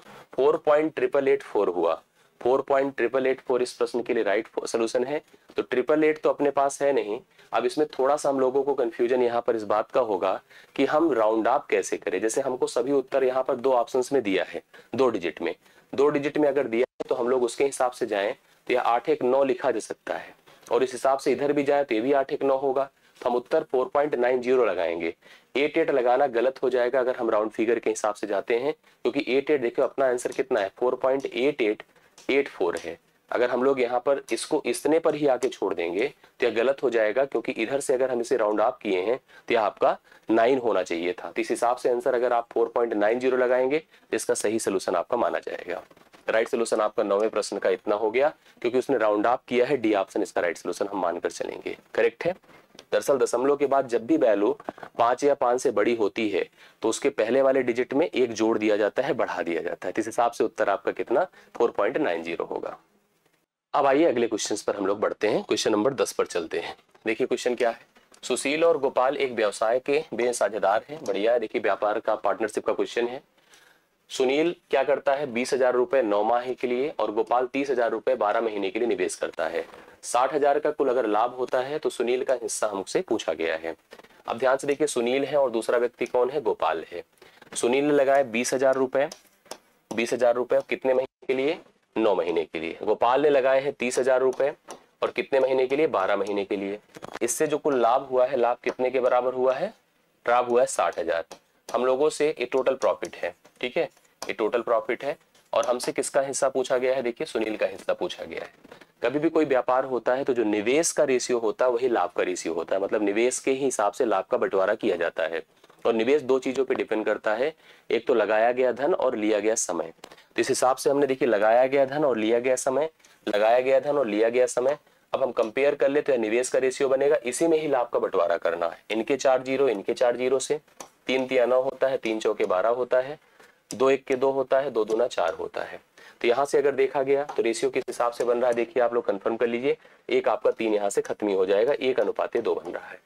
4.884 हुआ। 4.884 इस प्रश्न के लिए राइट सोल्यूशन है। तो 888 तो अपने पास है नहीं। अब इसमें थोड़ा सा हम लोगों को कंफ्यूजन यहाँ पर इस बात का होगा कि हम राउंड अप कैसे करें। जैसे हमको सभी उत्तर यहाँ पर 2 ऑप्शंस में दिया है, 2 डिजिट में। 2 डिजिट में अगर दिया है तो हम लोग उसके हिसाब से जाएं तो यह 819 लिखा जा सकता है, और इस हिसाब से इधर भी जाए तो ये भी 819 होगा। तो हम उत्तर 4.90 लगाएंगे। 88 लगाना गलत हो जाएगा अगर हम राउंड फिगर के हिसाब से जाते हैं, क्योंकि 88 देखो अपना आंसर कितना है, 4.8884 है। अगर हम लोग यहाँ पर इसको इतने पर ही आके छोड़ देंगे तो यह गलत हो जाएगा, क्योंकि इधर से अगर हम इसे राउंड ऑफ किए हैं तो यह आपका 9 होना चाहिए था। तो इस हिसाब से आंसर अगर आप 4.90 लगाएंगे तो इसका सही सोल्यूशन आपका माना जाएगा। राइट सोल्यूशन आपका 9वें प्रश्न का इतना हो गया, क्योंकि उसने राउंड ऑफ किया है। डी ऑप्शन इसका राइट सोल्यूशन हम मानकर चलेंगे, करेक्ट है। दरअसल दशमलव के बाद जब भी वैल्यू 5 या 5 से बड़ी होती है तो उसके पहले वाले डिजिट में एक जोड़ दिया जाता है, बढ़ा दिया जाता है। इस हिसाब से उत्तर आपका कितना 4.90 होगा। अब आइए अगले क्वेश्चन पर हम लोग बढ़ते हैं। क्वेश्चन नंबर 10 पर चलते हैं। देखिए क्वेश्चन क्या है। सुशील और गोपाल एक व्यवसाय के बेसाझेदार हैं। बढ़िया है। देखिए व्यापार का पार्टनरशिप का क्वेश्चन है। सुनील क्या करता है 20,000 रुपए 9 माह के लिए और गोपाल 30,000 रुपए 12 महीने के लिए निवेश करता है। 60,000 का कुल अगर लाभ होता है तो सुनील का हिस्सा हमसे पूछा गया है। अब ध्यान से देखिए, सुनील है और दूसरा व्यक्ति कौन है, गोपाल है। सुनील ने लगाए 20,000 रुपए, 20,000 रुपए कितने महीने के लिए, 9 महीने के लिए। गोपाल ने लगाए हैं 30,000 रुपए और कितने महीने के लिए, 12 महीने के लिए। इससे जो कुल लाभ हुआ है, लाभ कितने के बराबर हुआ है, लाभ हुआ है 60,000। हम लोगों से ये टोटल प्रॉफिट है, ठीक है, ये टोटल प्रॉफिट है। और हमसे किसका हिस्सा पूछा गया है, देखिए सुनील का हिस्सा पूछा गया है। कभी भी कोई व्यापार होता है तो जो निवेश का रेशियो होता है वही लाभ का रेशियो होता है, मतलब निवेश के ही हिसाब से लाभ का बंटवारा किया जाता है। और निवेश दो चीजों पे डिपेंड करता है, एक तो लगाया गया धन और लिया गया समय। तो इस हिसाब से हमने देखिए लगाया गया धन और लिया गया समय, लगाया गया धन और लिया गया समय। अब हम कंपेयर कर ले तो निवेश का रेशियो बनेगा, इसी में ही लाभ का बंटवारा करना है। इनके 4 जीरो, इनके 4 जीरो से 3 तिया 9 होता है, 3 चौके 12 होता है, 2 1 के 2 होता है, 2 दूना 4 होता है। तो यहाँ से अगर देखा गया तो रेशियो किस हिसाब से बन रहा है, देखिए आप लोग कंफर्म कर लीजिए। एक आपका 3 यहाँ से खत्म ही हो जाएगा, 1:2 बन रहा है।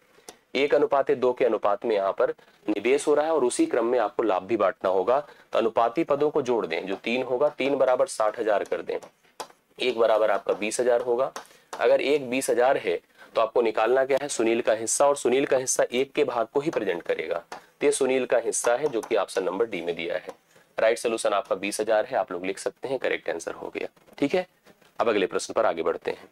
1:2 के अनुपात में यहाँ पर निवेश हो रहा है और उसी क्रम में आपको लाभ भी बांटना होगा। तो अनुपाती पदों को जोड़ दें, जो 3 होगा 3 बराबर 60,000 कर दें, 1 बराबर आपका 20,000 होगा। अगर 1 20,000 है तो आपको निकालना क्या है, सुनील का हिस्सा, और सुनील का हिस्सा 1 के भाग को ही प्रेजेंट करेगा। तो ये सुनील का हिस्सा है जो कि ऑप्शन नंबर डी में दिया है। राइट सोल्यूशन आपका 20,000 है, आप लोग लिख सकते हैं, करेक्ट आंसर हो गया। ठीक है, अब अगले प्रश्न पर आगे बढ़ते हैं।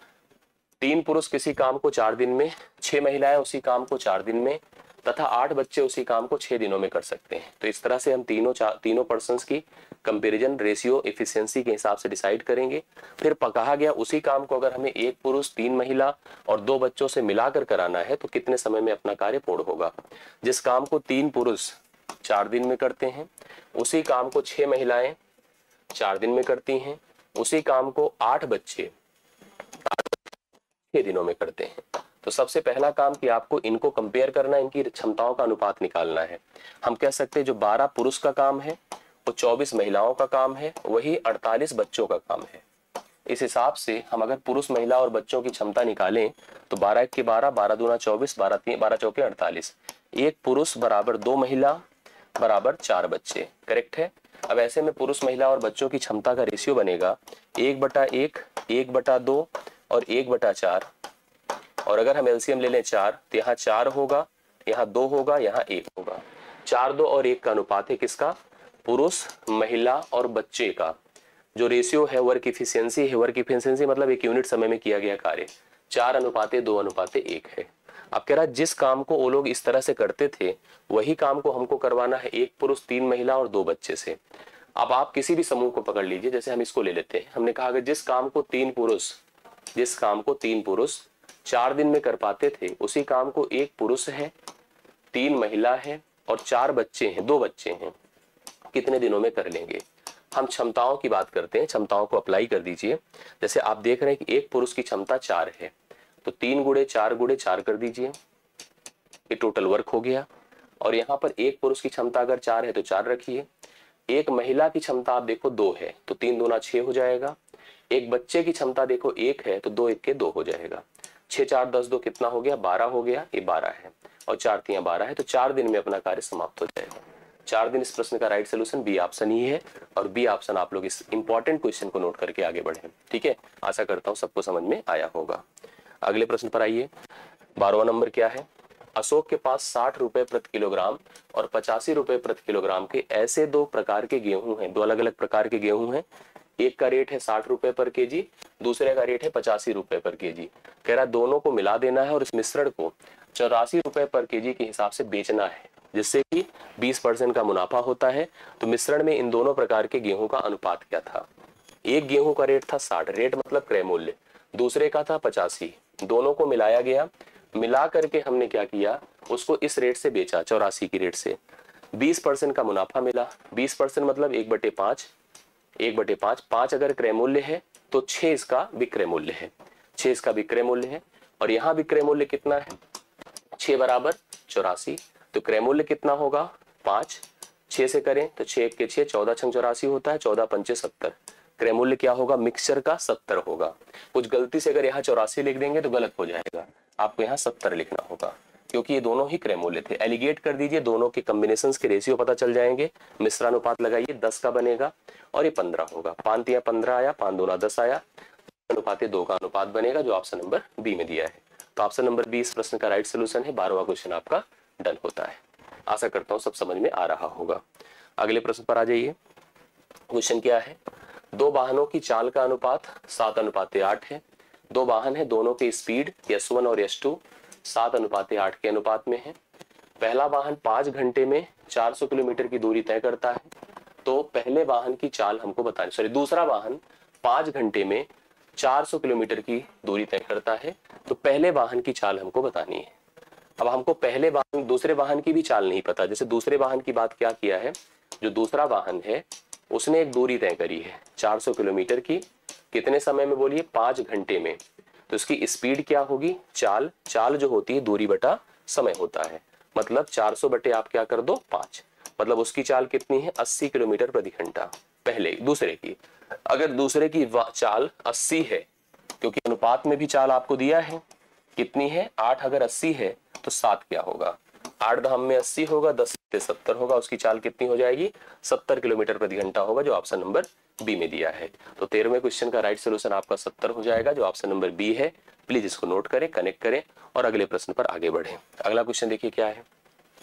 3 पुरुष किसी काम को 4 दिन में, 6 महिलाएं उसी काम को 4 दिन में तथा 8 बच्चे उसी काम को 6 दिनों में कर सकते हैं। तो इस तरह से हम तीनों पर्संस की कंपैरिजन रेशियो एफिशिएंसी के हिसाब से डिसाइड करेंगे। फिर कहा गया उसी काम को अगर हमें 1 पुरुष 3 महिला और 2 बच्चों से मिलाकर कराना है तो कितने समय में अपना कार्य पूर्ण होगा। जिस काम को 3 पुरुष 4 दिन में करते हैं, उसी काम को 6 महिलाएं 4 दिन में करती हैं, उसी काम को 8 बच्चे 6 दिनों में करते हैं। तो सबसे पहला काम कि आपको इनको कंपेयर करना, इनकी क्षमताओं का अनुपात निकालना है। हम कह सकते हैं जो 12 पुरुष का काम है वो 24 महिलाओं का काम है, वही 48 बच्चों का काम है। इस हिसाब से हम अगर पुरुष महिला और बच्चों की क्षमता निकालें तो 12 1 के 12, 12 दूना 24, 12 चौके 48। 1 पुरुष बराबर 2 महिला बराबर 4 बच्चे, करेक्ट है। अब ऐसे में पुरुष महिला और बच्चों की क्षमता का रेशियो बनेगा 1/1, 1/2 और 1/4। और अगर हम एलसीएम ले लें 4 तो यहाँ 4 होगा, यहाँ 2 होगा, यहाँ 1 होगा। 4 2 और 1 का अनुपात है किसका, पुरुष महिला और बच्चे का। जो रेशियो है वर्क इफिशियंसी है, वर्क इफिशियंसी मतलब एक यूनिट समय में किया गया कार्य, 4:2:1 है। अब कह रहा है जिस काम को वो लोग इस तरह से करते थे वही काम को हमको करवाना है 1 पुरुष 3 महिला और 2 बच्चे से। अब आप किसी भी समूह को पकड़ लीजिए, जैसे हम इसको ले लेते हैं। हमने कहा कि जिस काम को 3 पुरुष 4 दिन में कर पाते थे उसी काम को 1 पुरुष है, 3 महिला है और 4 बच्चे हैं, 2 बच्चे हैं, कितने दिनों में कर लेंगे। हम क्षमताओं की बात करते हैं, क्षमताओं को अप्लाई कर दीजिए। जैसे आप देख रहे हैं कि 1 पुरुष की क्षमता 4 है तो 3 गुणे 4 कर दीजिए, ये टोटल वर्क हो गया। और यहाँ पर 1 पुरुष की क्षमता अगर 4 है तो 4 रखिए। 1 महिला की क्षमता आप देखो 2 है तो 3 दूना 6 हो जाएगा। 1 बच्चे की क्षमता देखो 1 है तो 2 1 के 2 हो जाएगा। 6 4 10 2 कितना हो गया, 12 हो गया, ये 12 है और 4 3 12 है। तो 4 दिन में अपना कार्य समाप्त हो जाएगा। 4 दिन इस प्रश्न का राइट सोल्यूशन बी ऑप्शन ही है। और बी ऑप्शन आप लोग इस इंपॉर्टेंट क्वेश्चन को नोट करके आगे बढ़े। ठीक है, आशा करता हूं सबको समझ में आया होगा। अगले प्रश्न पर आइए। 12वां नंबर क्या है, अशोक के पास 60 रुपए प्रति किलोग्राम और 85 रुपए प्रति किलोग्राम के ऐसे 2 प्रकार के गेहूं हैं, 2 अलग अलग प्रकार के गेहूं हैं। एक का रेट है 60 रुपए पर केजी, दूसरे का रेट है 85 रुपए पर केजी। कह रहा दोनों को मिला देना है और इस मिश्रण को 84 रुपए पर केजी के हिसाब से बेचना है, जिससे कि 20% का मुनाफा होता है। तो मिश्रण में इन दोनों प्रकार के गेहूं का अनुपात क्या था। एक गेहूं का रेट था 60, रेट मतलब क्रय मूल्य, दूसरे का था 85, दोनों को मिलाया गया, मिला करके हमने क्या किया, उसको इस रेट से बेचा 84 की रेट से, 20% का मुनाफा मिला। 20% मतलब 1/5, 1/5, 5 अगर क्रय मूल्य है तो 6 इसका विक्रय मूल्य है, 6 इसका विक्रय मूल्य है। और यहाँ विक्रय मूल्य कितना है, 6 बराबर 84, तो क्रय मूल्य कितना होगा 5, 6 से करें तो 6 के 6, 14 छंग 84 होता है, 14 पंचे 70, क्रय मूल्य क्या होगा मिक्सचर का 70 होगा। कुछ गलती से अगर यहाँ 84 लिख देंगे तो गलत हो जाएगा, आपको यहाँ 70 लिखना होगा, क्योंकि ये दोनों ही क्रय मूल्य थे। एलिगेट कर दीजिए, दोनों के कॉम्बिनेशंस के रेशियो पता चल जाएंगे, मिश्रानुपात लगाइए, 10 का बनेगा और ये 15 होगा, 5 तिया 15 आया, 5 दूना 10 आया, अनुपात 2 का अनुपात बनेगा, जो ऑप्शन नंबर बी में दिया है। तो ऑप्शन नंबर बी इस प्रश्न का राइट सोल्यूशन है। 12वां क्वेश्चन आपका डन होता है। आशा करता हूं सब समझ में आ रहा होगा। अगले प्रश्न पर आ जाइए। क्वेश्चन क्या है, दो वाहनों की चाल का अनुपात 7:8 है। दो वाहन है, दोनों की स्पीड S1 और S2 7:8 के अनुपात में है। पहला वाहन 5 घंटे में 400 किलोमीटर की दूरी तय करता है, तो पहले वाहन की चाल हमको बतानी, सॉरी दूसरा वाहन 5 घंटे में 400 किलोमीटर की दूरी तय करता है, तो पहले वाहन की चाल हमको बतानी है। अब हमको पहले वाहन दूसरे वाहन की भी चाल नहीं पता, जैसे दूसरे वाहन की बात क्या किया है, जो दूसरा वाहन है उसने एक दूरी तय करी है 400 किलोमीटर की, कितने समय में बोलिए 5 घंटे में, तो इसकी स्पीड क्या होगी, चाल, चाल जो होती है दूरी बटा समय होता है, मतलब 400 बटे आप क्या कर दो 5, मतलब उसकी चाल कितनी है 80 किलोमीटर प्रति घंटा पहले दूसरे की। अगर दूसरे की चाल 80 है, क्योंकि अनुपात में भी चाल आपको दिया है कितनी है 8, अगर 80 है तो 7 क्या होगा, 8 धाम में 80 होगा, 10 से 70 होगा, उसकी चाल कितनी हो जाएगी 70 किलोमीटर प्रति घंटा होगा, जो ऑप्शन नंबर बी में दिया है। तो 13वें क्वेश्चन का राइट सोल्यूशन आपका 70 हो जाएगा, जो ऑप्शन नंबर बी है। प्लीज इसको नोट करें, कनेक्ट करें और अगले प्रश्न पर आगे बढ़े। अगला क्वेश्चन देखिए क्या है,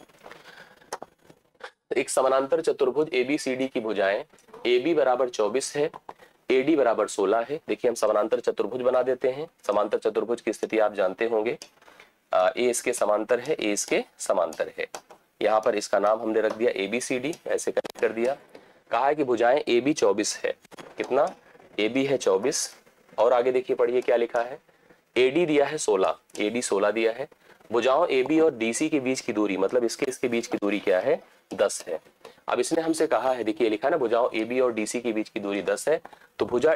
एक समानांतर चतुर्भुज ABCD की भुजाएं AB बराबर 24 है, AD बराबर 16 है। देखिए हम समानांतर चतुर्भुज बना देते हैं। समांतर चतुर्भुज की स्थिति आप जानते होंगे, ए इसके समांतर है, ए इसके समांतर है। यहाँ पर इसका नाम हमने रख दिया ABCD, ऐसे कनेक्ट कर दिया। कहा है कि भुजाएं AB 24 है, कितना AB है 24, और आगे देखिए पढ़िए क्या लिखा है, AD दिया है 16, AD 16 दिया है। भुजाओं AB और DC के बीच की दूरी, मतलब इसके बीच की दूरी क्या है 10 है। अब इसने हमसे कहा है, देखिए लिखा है ना, भुजाओं AB और DC के बीच की दूरी 10 है, तो भुजा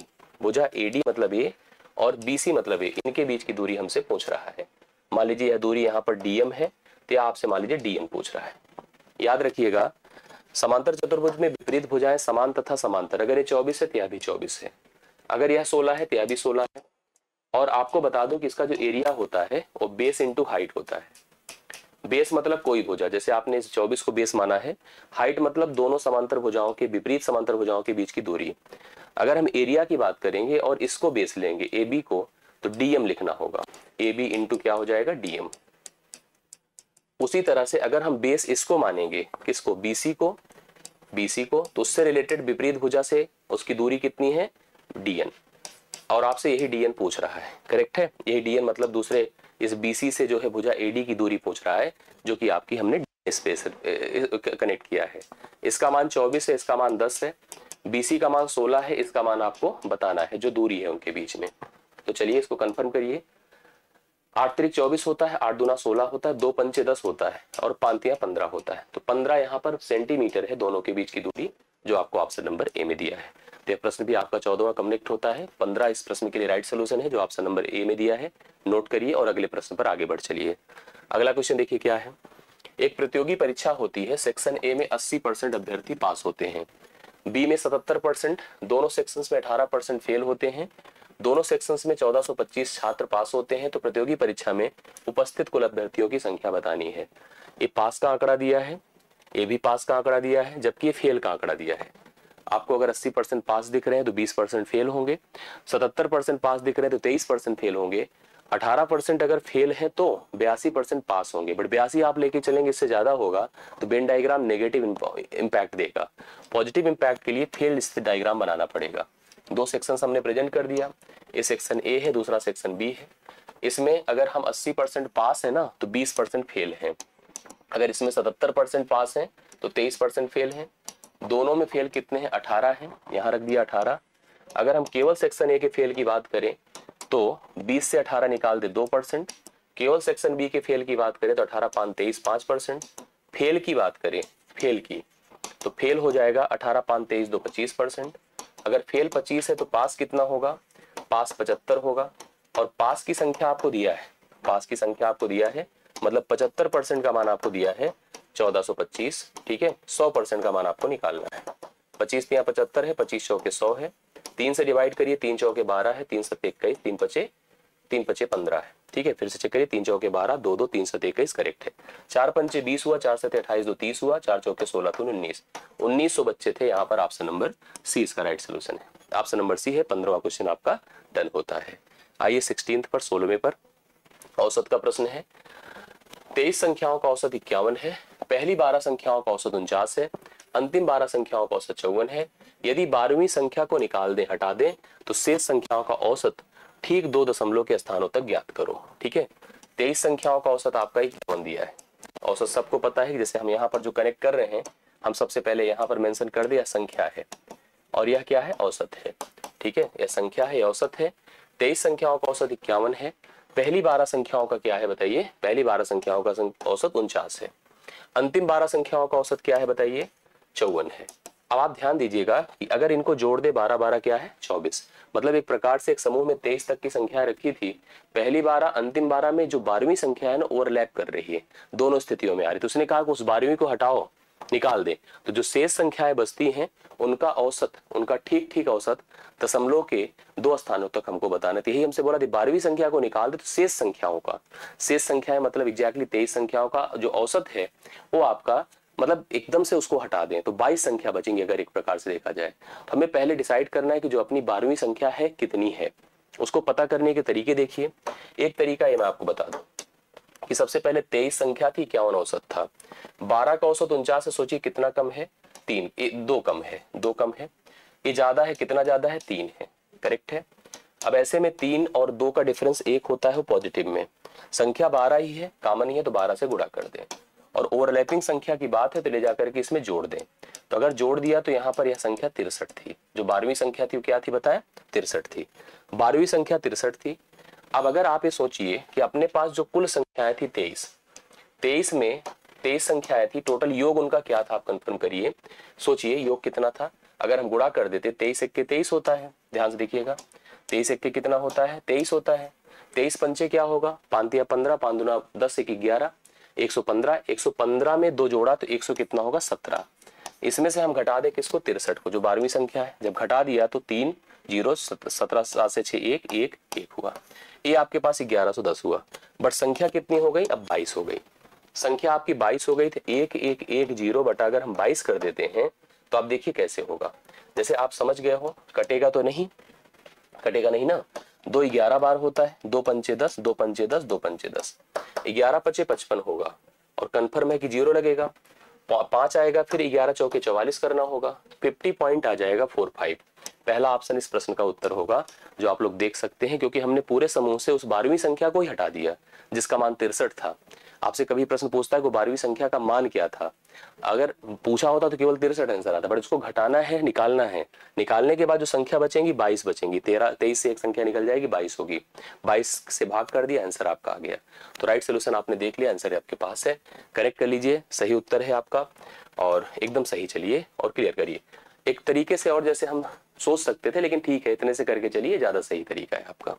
AD मतलब A और BC मतलब A, इनके बीच की दूरी हमसे पूछ रहा है। मान लीजिए यह दूरी यहाँ पर DM है, तो यह आपसे मान लीजिए DN पूछ रहा है। याद रखिएगा, समांतर चतुर्भुज में विपरीत भुजाएं समान तथा समांतर, अगर ये 24 है तो यह भी 24 है, अगर यह 16 है तो यह भी 16 है। और आपको बता दूं कि इसका जो एरिया होता है वो बेस इंटू हाइट होता है। बेस मतलब कोई भुजा, जैसे आपने इस 24 को बेस माना है, हाइट मतलब दोनों समांतर भुजाओं के, विपरीत समांतर भुजाओं के बीच की दूरी। अगर हम एरिया की बात करेंगे और इसको बेस लेंगे AB को, तो DM लिखना होगा, AB इंटू क्या हो जाएगा DM। उसी तरह से अगर हम बेस इसको मानेंगे, किसको BC को, तो उससे रिलेटेड विपरीत भुजा से उसकी दूरी कितनी है DN, और आपसे यही DN पूछ रहा है, करेक्ट है। यही DN मतलब दूसरे इस BC से जो है भुजा AD की दूरी पूछ रहा है, जो कि आपकी हमने स्पेस कनेक्ट किया है। इसका मान 24 है, इसका मान 10 है, BC का मान 16 है, इसका मान आपको बताना है जो दूरी है उनके बीच में। तो चलिए इसको कंफर्म करिए। 8 त्रिक 24 होता है, 8 दूना 16 होता है, 2 पंचे 10 होता है और 5 तिया 15 होता है, तो 15 यहाँ पर सेंटीमीटर है दोनों के बीच की दूरी, जो आपको ऑप्शन नंबर ए में दिया है। तो यह प्रश्न भी आपका 14वां कनेक्ट होता है। 15 इस प्रश्न के लिए राइट सोल्यूशन है, जो ऑप्शन नंबर ए में दिया है। नोट करिए और अगले प्रश्न पर आगे बढ़ चलिए। अगला क्वेश्चन देखिए क्या है, एक प्रतियोगी परीक्षा होती है, सेक्शन ए में 80% अभ्यर्थी पास होते हैं, बी में 77%, दोनों सेक्शंस में 18% फेल होते हैं, दोनों सेक्शंस में 1425 छात्र पास होते हैं, तो प्रतियोगी परीक्षा में उपस्थित कुल अभ्यर्थियों की संख्या बतानी है। ये पास का आंकड़ा दिया है, ये भी पास का आंकड़ा दिया है, जबकि ये फेल का आंकड़ा दिया है। आपको अगर 80% पास दिख रहे हैं तो 20% फेल होंगे, 77% पास दिख रहे हैं तो 23% फेल होंगे, 18% अगर फेल है तो 82% पास होंगे। बट 82 आप लेके चलेंगे, इससे ज्यादा होगा तो वेन डायग्राम नेगेटिव इंपैक्ट देगा। पॉजिटिव इंपैक्ट के लिए फील्ड स्थित डायग्राम बनाना पड़ेगा। दो सेक्शन हमने प्रेजेंट कर दिया, ये सेक्शन ए है, दूसरा सेक्शन बी है। इसमें अगर हम 80% पास है ना तो 20% फेल है, अगर इसमें 77% पास है तो 23% फेल है। दोनों में फेल कितने हैं 18 है, यहाँ रख दिया 18, अगर हम केवल सेक्शन ए के फेल की बात करें तो 20 से 18 निकाल दे 2%। केवल सेक्शन बी के फेल की बात करें तो 18 5 23 5%। फेल की बात करें, फेल की, तो फेल हो जाएगा 18 5 23 2 25%। अगर फेल 25 है तो पास कितना होगा, पास 75 होगा। और पास की संख्या आपको दिया है, पास की संख्या आपको दिया है, मतलब 75% का मान आपको दिया है 1425। ठीक है, 100% का मान आपको निकालना है। 25 तिया 75 है, 25 चौके 100 है, 3 से डिवाइड करिए, 3 चौके 12 है, 3 सत्ते 21, 3 पचे 15 है। ठीक है, फिर से चेक करिए, 3 चौके 12, 2 2 3 सत्ते 21 करेक्ट है। 4 पंचे 20 हुआ, 4 सत्ते 28, 2 30 हुआ, 4 चौके 16 तो 19, 1900 बच्चे थे। यहाँ पर ऑप्शन नंबर सी इसका राइट सोल्यूशन है। ऑप्शन नंबर सी है। 15वां क्वेश्चन आपका डन होता है। आइए 16 पर 16वें पर औसत का प्रश्न है। 23 संख्याओं का औसत 51 है। पहली 12 संख्याओं का औसत 49 है। अंतिम 12 संख्याओं का औसत 54 है। यदि 12वीं संख्या को निकाल दें, हटा दें, तो शेष संख्याओं का औसत ठीक 2 दशमलव के स्थानों तक ज्ञात करो। ठीक है, 23 संख्याओं का औसत आपका 51 दिया है। औसत सबको पता है कि जैसे हम यहाँ पर जो कनेक्ट कर रहे हैं, हम सबसे पहले यहाँ पर मेंशन कर दिया संख्या है और यह क्या है, औसत है। ठीक है, यह संख्या है, औसत है। 23 संख्याओं का औसत 51 है। पहली 12 संख्याओं का क्या है बताइए, पहली 12 संख्याओं का औसत 49 है। अंतिम 12 संख्याओं का औसत क्या है बताइए, 54 है। अब आप ध्यान दीजिएगा कि अगर इनको जोड़ दे 12 12 क्या है 24, मतलब एक प्रकार से एक समूह में 23 तक की संख्या रखी थी। पहली 12 अंतिम 12 में जो 12वीं संख्या है ना ओवरलैप कर रही है, दोनों स्थितियों में आ रही, तो उसने कहा कि उस 12वीं को हटाओ, निकाल दे, तो जो शेष संख्याएं बचती हैं उनका औसत, उनका ठीक ठीक औसत दशमलव के 2 स्थानों तक हमको बताना था। यही हमसे बोला था 12वीं संख्या को निकाल दे तो शेष संख्याओं का, शेष संख्याएं मतलब एग्जैक्टली 23 संख्याओं का जो औसत है वो आपका मतलब एकदम से उसको हटा दें तो 22 संख्या बचेंगी। अगर एक प्रकार से देखा जाए तो हमें पहले डिसाइड करना है कि जो अपनी 12वीं संख्या है कितनी है, उसको पता करने के तरीके देखिए। एक तरीका ये मैं आपको बता दूं कि सबसे पहले 23 संख्या थी, 51 औसत था। 12 का औसत 49 से सोचिए कितना कम है, 3, 2 कम है, 2 कम है। ये ज्यादा है, कितना ज्यादा है, 3 है, करेक्ट है। अब ऐसे में 3 और 2 का डिफरेंस 1 होता है, वो पॉजिटिव में। संख्या 12 ही है, कॉमन ही है, तो 12 से गुणा कर दें। और ओवरलैपिंग संख्या की बात है तो ले जाकर के इसमें जोड़ दें। तो अगर जोड़ दिया तो यहाँ पर यह संख्या 63 थी। जो 12वीं संख्या थी वो क्या थी बताया, 63 थी। 12वीं संख्या 63 थी। अब अगर आप ये सोचिए कि अपने पास जो कुल संख्याएं थी 23, 23 में 23 संख्याएं थी, टोटल योग उनका क्या था आप कंफर्म करिए। सोचिए योग कितना था, अगर हम गुणा कर देते 23 एक के 23 होता है, ध्यान से देखिएगा 23 एक के कितना होता है, 23 होता है। 23 पंचे क्या होगा, 5 या 15, 5 दूना 10 एक 11, 115, 115 में 2 जोड़ा तो 100 कितना होगा 17। इसमें से हम घटा दे किसको, 63 को, जो 12वीं संख्या है। जब घटा दिया तो 3 0 17 7 से 6 1 1 1 हुआ। ये आपके पास 1110 हुआ। बट संख्या कितनी हो गई, अब 22 हो गई। संख्या आपकी 22 हो गई, तो 1 1 1 0 बटा अगर हम 22 कर देते हैं तो आप देखिए कैसे होगा। जैसे आप समझ गए हो, कटेगा तो नहीं, कटेगा नहीं ना। 2 11 बार होता है, 2 पंचे 10, 2 पंचे 10, 2 पंचे 10, 11 पचे 55 होगा। और कंफर्म है कि 0 लगेगा, 5 आएगा, फिर 11 चौके 44 करना होगा, 50 पॉइंट आ जाएगा 45। पहला ऑप्शन इस प्रश्न का उत्तर होगा, जो आप लोग देख सकते हैं, क्योंकि हमने पूरे समूह से उस 12वीं संख्या को ही हटा दिया जिसका मान 63 था। आपसे कभी प्रश्न पूछता है कि 12वीं संख्या का मान क्या था, अगर पूछा होता तो केवल 63 आंसर आता, बट उसको घटाना है, निकालना है। निकालने के बाद जो संख्या बचेंगी 22 बचेंगी। 23 से एक संख्या निकल जाएगी, 22 होगी। 22 से भाग कर दिया, आंसर आपका आ गया। तो राइट सोल्यूशन आपने देख लिया, आंसर आपके पास है, करेक्ट कर लीजिए, सही उत्तर है आपका। और एकदम सही चलिए और क्लियर करिए। एक तरीके से और जैसे हम सोच सकते थे, लेकिन ठीक है, इतने से करके चलिए, ज्यादा सही तरीका है आपका।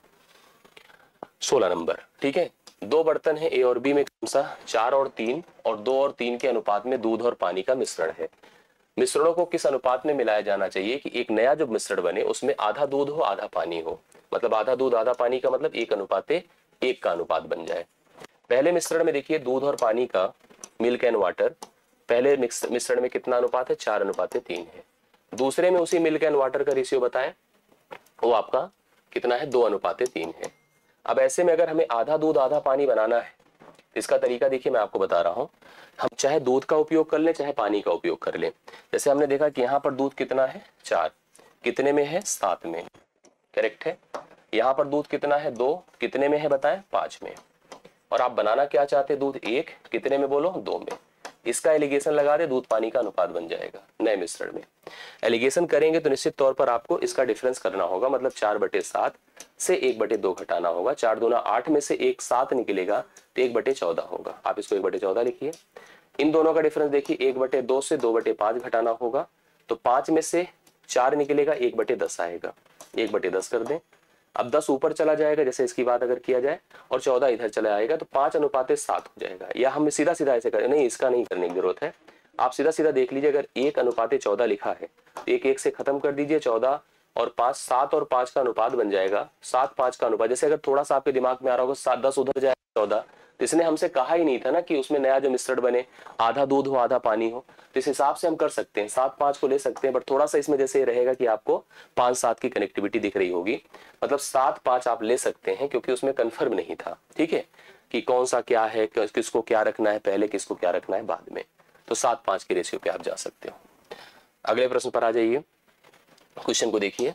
16 नंबर, ठीक है। 2 बर्तन है ए और बी में, कौन सा, 4 और 3 और 2 और 3 के अनुपात में दूध और पानी का मिश्रण है। मिश्रणों को किस अनुपात में मिलाया जाना चाहिए कि एक नया जो मिश्रण बने उसमें आधा दूध हो आधा पानी हो, मतलब आधा दूध आधा पानी का मतलब 1:1 का अनुपात बन जाए। पहले मिश्रण में देखिए दूध और पानी का, मिल्क एंड वाटर, पहले मिश्रण में कितना अनुपात है, 4:3 है। दूसरे में उसी मिल्क एंड वाटर का रेशियो बताएं, वो आपका कितना है, 2:3 है। अब ऐसे में अगर हमें आधा दूध आधा पानी बनाना है, इसका तरीका देखिए मैं आपको बता रहा हूं। हम चाहे दूध का उपयोग कर लें चाहे पानी का उपयोग कर लें। जैसे हमने देखा कि यहाँ पर दूध कितना है, 4, कितने में है, 7 में, करेक्ट है। यहाँ पर दूध कितना है, 2, कितने में है बताएं, 5 में। और आप बनाना क्या चाहते हैं, दूध 1, कितने में बोलो, 2 में। इसका एलिगेशन लगा दे, दूध पानी का अनुपात बन जाएगा नए मिश्रण में। एलिगेशन करेंगे तो निश्चित तौर पर आपको इसका डिफरेंस करना होगा, मतलब 4/7 से 1/2 घटाना होगा। 4 दूना 8 में से 1 7 निकलेगा तो 1/14 होगा। आप इसको 1/14 लिखिए। इन दोनों का डिफरेंस देखिए, 1/2 से 2/5 घटाना होगा तो 5 में से 4 निकलेगा, 1/10 आएगा। 1/10 कर दें। अब 10 ऊपर चला जाएगा जैसे इसकी बात अगर किया जाए, और 14 इधर चला आएगा तो 5:7 हो जाएगा। या हम सीधा सीधा ऐसे करें, नहीं इसका नहीं करने की जरूरत है, आप सीधा सीधा देख लीजिए। अगर 1:14 लिखा है तो 1 1 से खत्म कर दीजिए, 14 और 5 7 और 5 का अनुपात बन जाएगा, 7 5 का अनुपात। जैसे अगर थोड़ा सा आपके दिमाग में आ रहा होगा 7 10 उधर जाएगा 14, तो इसने हमसे कहा ही नहीं था ना कि उसमें नया जो मिश्रण बने आधा दूध हो आधा पानी हो। तो इस हिसाब से हम कर सकते हैं, 7 5 को ले सकते हैं, बट थोड़ा सा इसमें जैसे रहेगा कि आपको 5 7 की कनेक्टिविटी दिख रही होगी, मतलब 7 5 आप ले सकते हैं क्योंकि उसमें कन्फर्म नहीं था, ठीक है, कि कौन सा क्या है, किसको क्या रखना है पहले, किसको क्या रखना है बाद में। तो 7 5 के रेशियो पे आप जा सकते हो। अगले प्रश्न पर आ जाइए। क्वेश्चन को देखिए।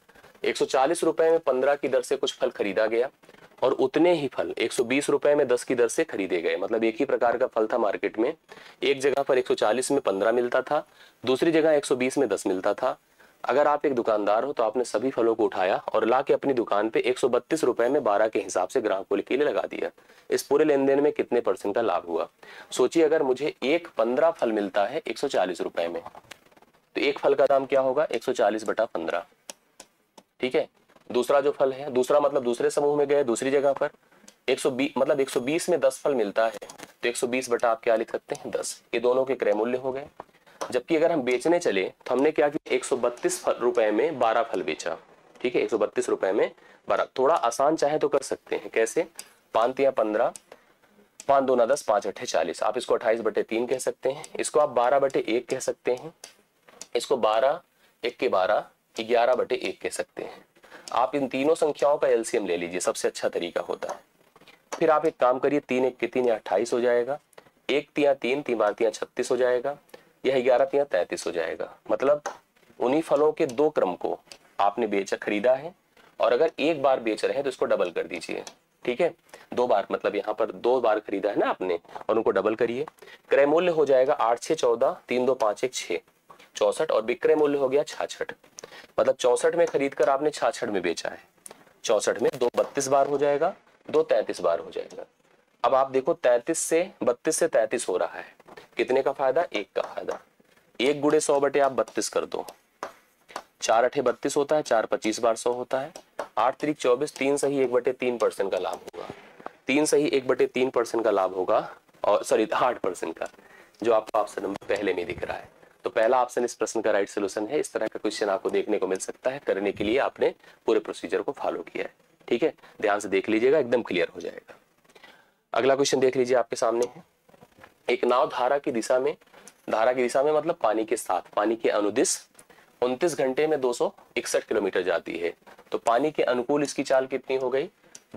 140 रुपए में 15 की दर से कुछ फल खरीदा गया और उतने ही फल 120 रुपए में 10 की दर से खरीदे गए। मतलब एक ही प्रकार का फल था मार्केट में, एक जगह पर 140 में 15 मिलता था, दूसरी जगह 120 में 10 मिलता था। अगर आप एक दुकानदार हो तो आपने सभी फलों को उठाया और ला के अपनी दुकान पे 132 रुपए में 12 के हिसाब से ग्राहकों के लिए लगा दिया। इस पूरे लेन देन में कितने % का लाभ हुआ? सोचिए, अगर मुझे एक 15 फल मिलता है 140 रुपए में, तो एक फल का दाम क्या होगा? 140/15, ठीक है। दूसरा जो फल है, दूसरा मतलब दूसरे समूह में गए दूसरी जगह पर 120, मतलब 120 में 10 फल मिलता है तो 120 बटा आप क्या लिख सकते हैं? 10। ये दोनों के क्रय मूल्य हो गए। जबकि अगर हम बेचने चले तो हमने क्या किया? 132 रुपए में 12 फल बेचा, ठीक है, 132 रुपए में 12। थोड़ा आसान चाहे तो कर सकते हैं, कैसे? 5 या 15, 5 दूना 10, 5 8 40। आप इसको 28/3 कह सकते हैं, इसको आप 12/1 कह सकते हैं, इसको 12 1 के 12 11/1 कह सकते हैं। आप इन तीनों संख्याओं का एलसीएम ले लीजिए, सबसे अच्छा तरीका होता है। फिर आप एक काम करिए, 3 1 के 3 या 28 हो जाएगा, 1 3 3 3 बार 3 36 हो जाएगा, यह 11 3 33 हो जाएगा। मतलब उन्हीं फलों के 2 क्रम को आपने बेचा खरीदा है, और अगर एक बार बेच रहे हैं तो इसको डबल कर दीजिए, ठीक है। 2 बार, मतलब यहाँ पर 2 बार खरीदा है ना आपने, और उनको डबल करिए। क्रय मूल्य हो जाएगा 8 6 14, 3 2 5 1 6 64, और विक्रय मूल्य हो गया 66। मतलब 64 में खरीद कर आपने 66 में बेचा है। 64 में 2 32 बार हो जाएगा, 2 33 बार हो जाएगा। अब आप देखो 32 से 33 हो रहा है, कितने का फायदा? 1 का फायदा। 1 गुणे 100 बटे आप 32 कर दो, 4 8 32 होता है, 4 25 बार 100 होता है, 8 3 24, 3 सही 1/3% का लाभ होगा। 3 सही 1/3% का लाभ होगा, और सॉरी 8% का, जो आपको ऑप्शन नंबर पहले में दिख रहा है। तो पहला ऑप्शन इस प्रश्न का राइट सोल्यूशन है। इस तरह का क्वेश्चन आपको देखने को मिल सकता है, करने के लिए आपने पूरे प्रोसीजर को फॉलो किया है, ठीक है। ध्यान से देख लीजिएगा, एकदम क्लियर हो जाएगा। अगला क्वेश्चन देख लीजिए, आपके सामने है। एक नाव धारा की दिशा में मतलब पानी के साथ, पानी के अनुदिश 29 घंटे में 261 किलोमीटर जाती है, तो पानी के अनुकूल इसकी चाल कितनी हो गई?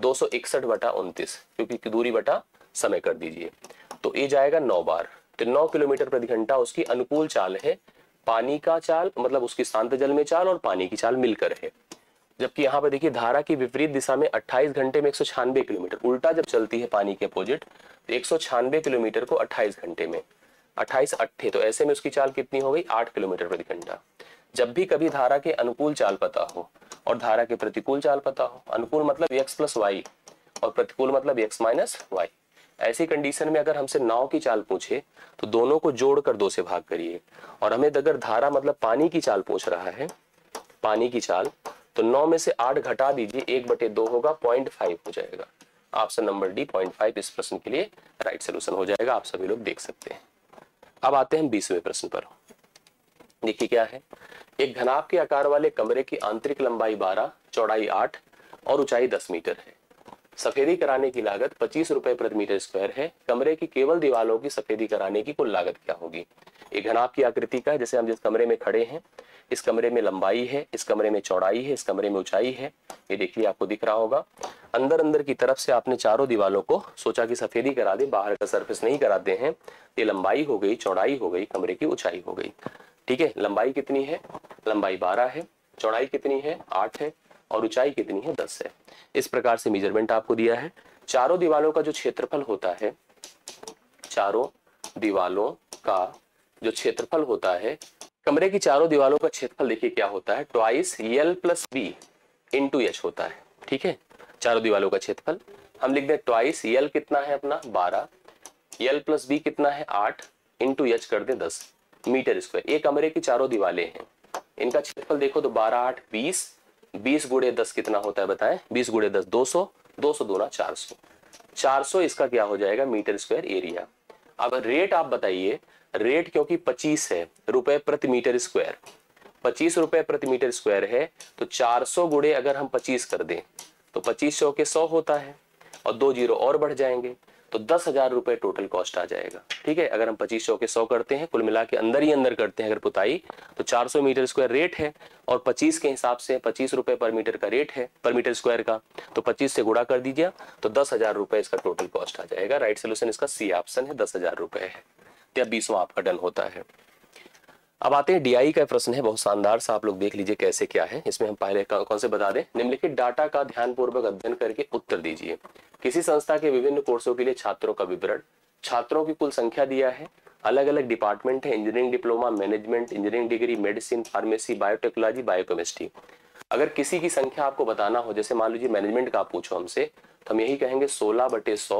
261/29, क्योंकि दूरी बटा समय कर दीजिए, तो ये जाएगा 9 बार। तो 9 किलोमीटर प्रति घंटा उसकी अनुकूल चाल है। पानी का चाल मतलब उसकी शांत जल में चाल और पानी की चाल मिलकर है। जबकि यहाँ पे देखिए धारा की विपरीत दिशा में 28 घंटे में 196 किलोमीटर, उल्टा जब चलती है पानी के अपोजिट, तो 196 किलोमीटर को 28 घंटे में 28 8, तो ऐसे में उसकी चाल कितनी हो गई? 8 किलोमीटर प्रति घंटा। जब भी कभी धारा के अनुकूल चाल पता हो और धारा के प्रतिकूल चाल पता हो, अनुकूल मतलब x + y और प्रतिकूल मतलब x - y, ऐसी कंडीशन में अगर हमसे नाव की चाल पूछे तो दोनों को जोड़कर 2 से भाग करिए। और हमें अगर धारा मतलब पानी की चाल पूछ रहा है, पानी की चाल, तो 9 में से 8 घटा दीजिए, 1/2 होगा, 0.5 हो जाएगा। ऑप्शन नंबर डी 0.5 इस प्रश्न के लिए राइट सोल्यूशन हो जाएगा। आप सभी लोग देख सकते हैं। अब आते हैं 20वें प्रश्न पर। देखिए क्या है। एक घनाभ के आकार वाले कमरे की आंतरिक लंबाई 12, चौड़ाई 8 और ऊंचाई 10 मीटर है। सफेदी कराने की लागत 25 रुपए प्रति मीटर स्क्वायर है। कमरे की केवल दीवारों की सफेदी कराने की कुल लागत क्या होगी? एक घनाभ की आकृति का है, जैसे हम जिस कमरे में खड़े हैं, इस कमरे में लंबाई है, इस कमरे में चौड़ाई है, इस कमरे में ऊंचाई है। ये देखिए आपको दिख रहा होगा। अंदर की तरफ से आपने चारों दीवारों को सोचा कि सफेदी करा दे, बाहर का सरफेस नहीं कराते हैं। ये लंबाई हो गई, चौड़ाई हो गई, कमरे की ऊंचाई हो गई, ठीक है। लंबाई कितनी है? लंबाई 12 है, चौड़ाई कितनी है? 8 है, और ऊंचाई कितनी है? 10 है। इस प्रकार से मेजरमेंट आपको दिया है। चारों दीवारों का जो क्षेत्रफल होता है, चारों दीवालों का जो क्षेत्रफल होता है, कमरे की चारों दीवालों का क्षेत्रफल देखिए क्या होता है, twice L plus B into H होता है। ठीक है, चारों दीवालों का क्षेत्रफल हम लिख दें ट्वाइस एल कितना है अपना 12, एल प्लस बी कितना है 8, इंटू एच कर दे 10 मीटर स्क्वायर। ये कमरे की चारों दीवारें हैं, इनका क्षेत्रफल देखो तो 12 8 20, 20 गुणे 10 कितना होता है बताएं, 20 गुणे 10 200, 200 दूना 400, 400 इसका क्या हो जाएगा मीटर स्क्वायर एरिया। अब रेट आप बताइए, रेट क्योंकि 25 है रुपए प्रति मीटर स्क्वायर, 25 रुपए प्रति मीटर स्क्वायर है, तो 400 गुणे अगर हम 25 कर दें तो 25 चौके 100 होता है, और 2 जीरो और बढ़ जाएंगे, तो 10,000 रुपए टोटल कॉस्ट आ जाएगा। ठीक है, अगर हम 25 चौके 100 करते हैं, कुल मिला के अंदर ही अंदर करते हैं अगर पुताई, तो 400 मीटर स्क्वायर रेट है, और 25 के हिसाब से 25 रुपए पर मीटर का रेट है, पर मीटर स्क्वायर का, तो 25 से गुणा कर दीजिए तो 10,000 रुपए इसका टोटल कॉस्ट आ जाएगा। राइट सोल्यूशन इसका सी ऑप्शन है, 10,000 रुपए है। या 20वां आपका डन होता है। अब आते हैं डीआई का प्रश्न है, बहुत शानदार सा, आप लोग देख लीजिए कैसे क्या है। इसमें हम पहले कौन से बता दें, निम्नलिखित डाटा का ध्यानपूर्वक अध्ययन करके उत्तर दीजिए। किसी संस्था के विभिन्न कोर्सों के लिए छात्रों का विवरण, छात्रों की कुल संख्या दिया है, अलग अलग डिपार्टमेंट है, engineering diploma, management, engineering degree, medicine, pharmacy, biotechnology, biochemistry. अगर किसी की संख्या आपको बताना हो, जैसे मान लीजिए मैनेजमेंट का आप पूछो हमसे, तो हम यही कहेंगे 16/100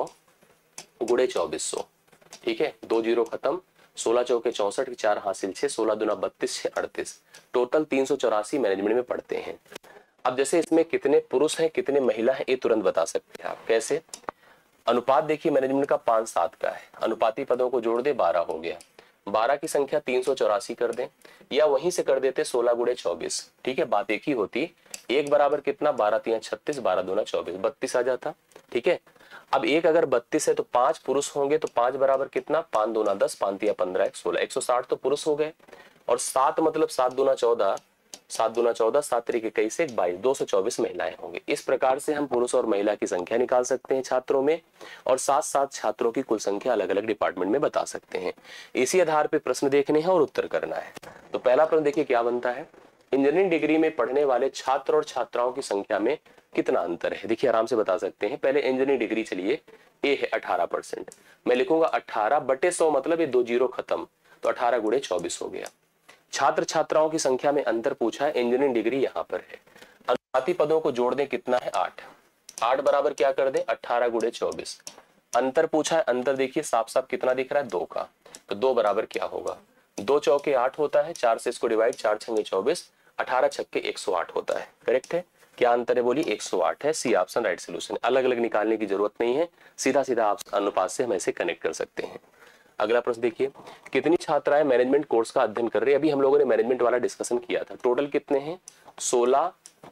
गुणे 2400। ठीक है, 2 जीरो खत्म, 16 चौके 64, 4 हासिल 6, 16 दूना 32, 6 38, टोटल 384 मैनेजमेंट में पढ़ते हैं। अब जैसे इसमें कितने पुरुष हैं कितने महिला हैं ये तुरंत बता सकते हैं आप। कैसे, अनुपात देखिए मैनेजमेंट का 5:7 का है, अनुपाती पदों को जोड़ दे 12 हो गया, 12 की संख्या 384 कर दें, या वहीं से कर देते 16 गुणे 24। ठीक है, बात एक ही होती, एक बराबर कितना 12 3 36, 12 दूना 24, 32 आ जाता। ठीक है, अब एक अगर 32 है तो 5 पुरुष होंगे, तो 5 बराबर कितना 5 दूना 10, 5 तिया 15, 16, 160 तो पुरुष हो गए, और 7 मतलब 7 दूना 14, 7 दूना 14, 7 तरीके 21, 22, 224 महिलाएं होंगे। इस प्रकार से हम पुरुष और महिला की संख्या निकाल सकते हैं छात्रों में, और साथ साथ छात्रों की कुल संख्या अलग अलग डिपार्टमेंट में बता सकते हैं। इसी आधार पर प्रश्न देखने हैं और उत्तर करना है। तो पहला प्रश्न देखिए क्या बनता है, इंजीनियरिंग डिग्री में पढ़ने वाले छात्र और छात्राओं की संख्या में कितना अंतर है। देखिए आराम से बता सकते हैं। पहले इंजीनियरिंग डिग्री चलिए, ए है 18%, मैं लिखूंगा 18/100, मतलब ये 2 जीरो खत्म, तो 18 गुणे 24 हो गया। छात्र छात्राओं की संख्या में अंतर पूछा है, इंजीनियरिंग डिग्री यहाँ पर है। अनुपाती पदों को जोड़ दें कितना है 8, 8 बराबर क्या कर दें 18 गुणे 24। अंतर पूछा है, अंतर देखिए साफ साफ कितना दिख रहा है 2 का, तो 2 बराबर क्या होगा 2 चौके 8 होता है, 4 से इसको डिवाइड, 4 छंगे 24, 18 छक्के 108 होता है। करेक्ट है, क्या अंतर है बोलिए 108 है। सी ऑप्शन राइट सोल्यूशन, अलग अलग निकालने की जरूरत नहीं है, सीधा सीधा आप अनुपात से हम ऐसे कनेक्ट कर सकते हैं। अगला प्रश्न देखिए, कितनी छात्राएं मैनेजमेंट कोर्स का अध्ययन कर रही है। अभी हम लोगों ने मैनेजमेंट वाला डिस्कशन किया था, टोटल कितने हैं 16,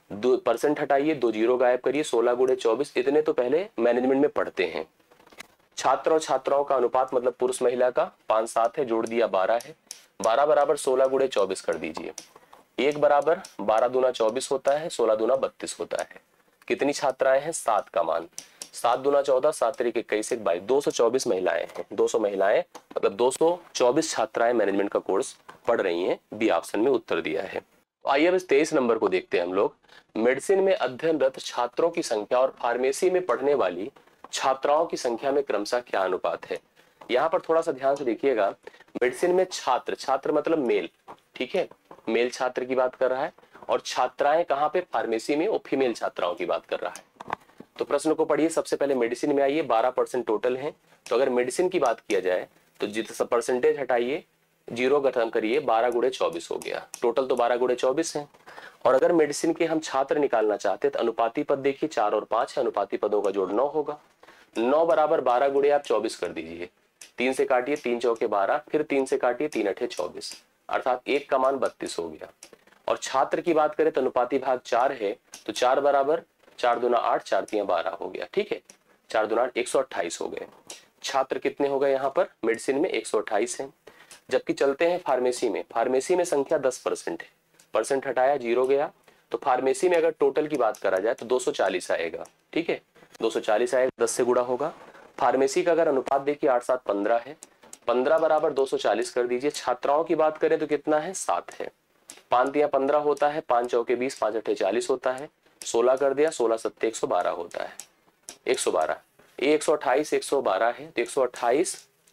2% हटाइए, 2 जीरो गायब करिए, 16 गुणे 24, इतने तो पहले मैनेजमेंट में पढ़ते हैं। छात्र और छात्राओं का अनुपात मतलब पुरुष महिला का 5:7 है, जोड़ दिया 12 है, 12 बराबर 16 गुणे 24 कर दीजिए, 1 बराबर 12 दूना 24 होता है, 16 दूना 32 होता है। कितनी छात्राएं हैं 7 का मान, 7 दूना 14, 7 तरीके 21, 22, 224 महिलाएं हैं। 200 महिलाएं मतलब 224 छात्राएं मैनेजमेंट का कोर्स पढ़ रही हैं, बी ऑप्शन में उत्तर दिया है। तो आइए अब 23 नंबर को देखते हैं हम लोग। मेडिसिन में अध्ययनरत छात्रों की संख्या और फार्मेसी में पढ़ने वाली छात्राओं की संख्या में क्रमशः क्या अनुपात है। यहाँ पर थोड़ा सा ध्यान से देखिएगा, मेडिसिन में छात्र, छात्र मतलब मेल, ठीक है, मेल छात्र की बात कर रहा है, और छात्राएं कहाँ पे फार्मेसी में, वो फीमेल छात्राओं की बात कर रहा है। तो प्रश्न को पढ़िए, सबसे पहले मेडिसिन में आइए, 12% टोटल है, तो अगर मेडिसिन की बात किया जाए तो जितना परसेंटेज हटाइए, जीरो खत्म करिए, 12 गुणे 24 हो गया, टोटल तो 12 गुणे 24 है। और अगर मेडिसिन के हम छात्र निकालना चाहते हैं तो अनुपाती पद देखिए 4 और 5 है, अनुपाती पदों का जोड़ 9 होगा, 9 बराबर 12 गुणे आप 24 कर दीजिए, 3 से काटिए, 3 चौके 12, फिर 3 से काटिए, 3 अठे 24, अर्थात 1 का मान 32 हो गया। और छात्र की बात करें तो अनुपाती भाग 4 है, तो 4 बराबर 4 दूना 8, 4 तिया 12 हो गया, ठीक है, 4 दूना 8, 128 हो गए। छात्र कितने हो गए यहाँ पर मेडिसिन में 128 है। जबकि चलते हैं फार्मेसी में, फार्मेसी में संख्या 10% है, परसेंट हटाया जीरो गया, तो फार्मेसी में अगर टोटल की बात करा जाए तो 240 आएगा, ठीक है, 240 आएगा, 10 से गुणा होगा। फार्मेसी का अगर अनुपात देखिए 8 7 15 है, 15 बराबर 240 कर दीजिए। छात्राओं की बात करें तो कितना है 7 है, 5 तिया 15 होता है, 5 चौके 20, 5 अठे 40 होता है, 16 कर दिया, 16 सत्ते 112 होता है, 112, ये 128 112 है, तो 128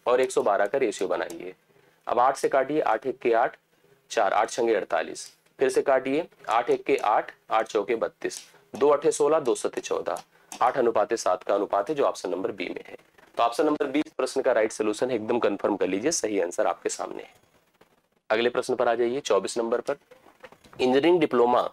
और 112 का रेशियो बनाइए। अब 8 से काटिए, 8 एक के 8, 4 8 छंगे 48, फिर से काटिए, 8 एक के 8, 8 चौके 32, 2 अठे 16, 2 सत्ते 14, 8 अनुपाते 7 का अनुपात है, जो ऑप्शन नंबर बी में है। तो ऑप्शन नंबर बी प्रश्न का राइट सोल्यूशन है, एकदम कंफर्म कर लीजिए, सही आंसर आपके सामने है। अगले प्रश्न पर आ जाइए, 24 नंबर पर। इंजीनियरिंग डिप्लोमा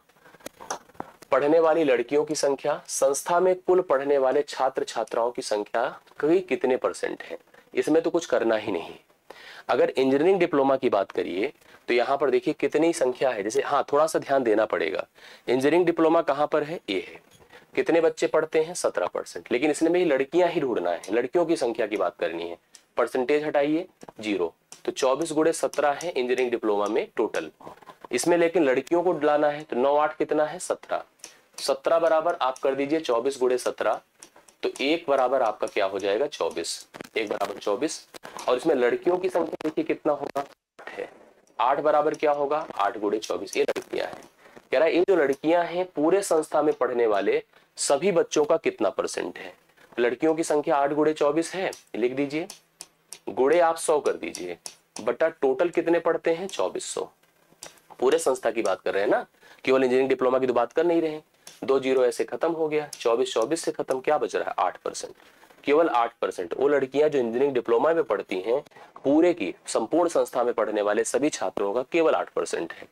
पढ़ने वाली लड़कियों की संख्या संस्था में कुल पढ़ने वाले छात्र छात्राओं की संख्या कई कितने परसेंट है? इसमें तो कुछ करना ही नहीं। अगर इंजीनियरिंग डिप्लोमा की बात करिए तो यहां पर देखिए कितनी संख्या है, जैसे हाँ थोड़ा सा ध्यान देना पड़ेगा। इंजीनियरिंग डिप्लोमा कहां पर है? ए है। कितने बच्चे पढ़ते हैं? 17%। लेकिन इसमें भी लड़कियां ही ढूंढना है, लड़कियों की संख्या की बात करनी है। परसेंटेज हटाइए 0, तो 24 गुणे 17 है इंजीनियरिंग डिप्लोमा में टोटल। इसमें लेकिन लड़कियों को लाना है तो 9 8 कितना है? 17। 17 बराबर आप कर दीजिए 24 गुणे 17, तो 1 बराबर आपका क्या हो जाएगा? 24। 1 बराबर 24। और इसमें लड़कियों की संख्या देखिए कितना होगा? 8 है। 8 बराबर क्या होगा? 8 गुणे 24। ये लड़कियां हैं। कह रहा है ये जो लड़कियां हैं पूरे संस्था में पढ़ने वाले सभी बच्चों का कितना परसेंट है? लड़कियों की संख्या 8 गुणे 24 है, लिख दीजिए, गुणे आप 100 कर दीजिए, बटा टोटल कितने पढ़ते हैं? 2400। पूरे संस्था की बात कर रहे हैं ना, केवल इंजीनियरिंग डिप्लोमा की तो बात कर नहीं रहे। 2 जीरो ऐसे खत्म हो गया, 24 24 से खत्म, क्या बच रहा है? 8%। केवल 8% वो लड़कियां जो इंजीनियरिंग डिप्लोमा में पढ़ती हैं, पूरे की संपूर्ण संस्था में पढ़ने वाले सभी छात्रों का केवल 8% है।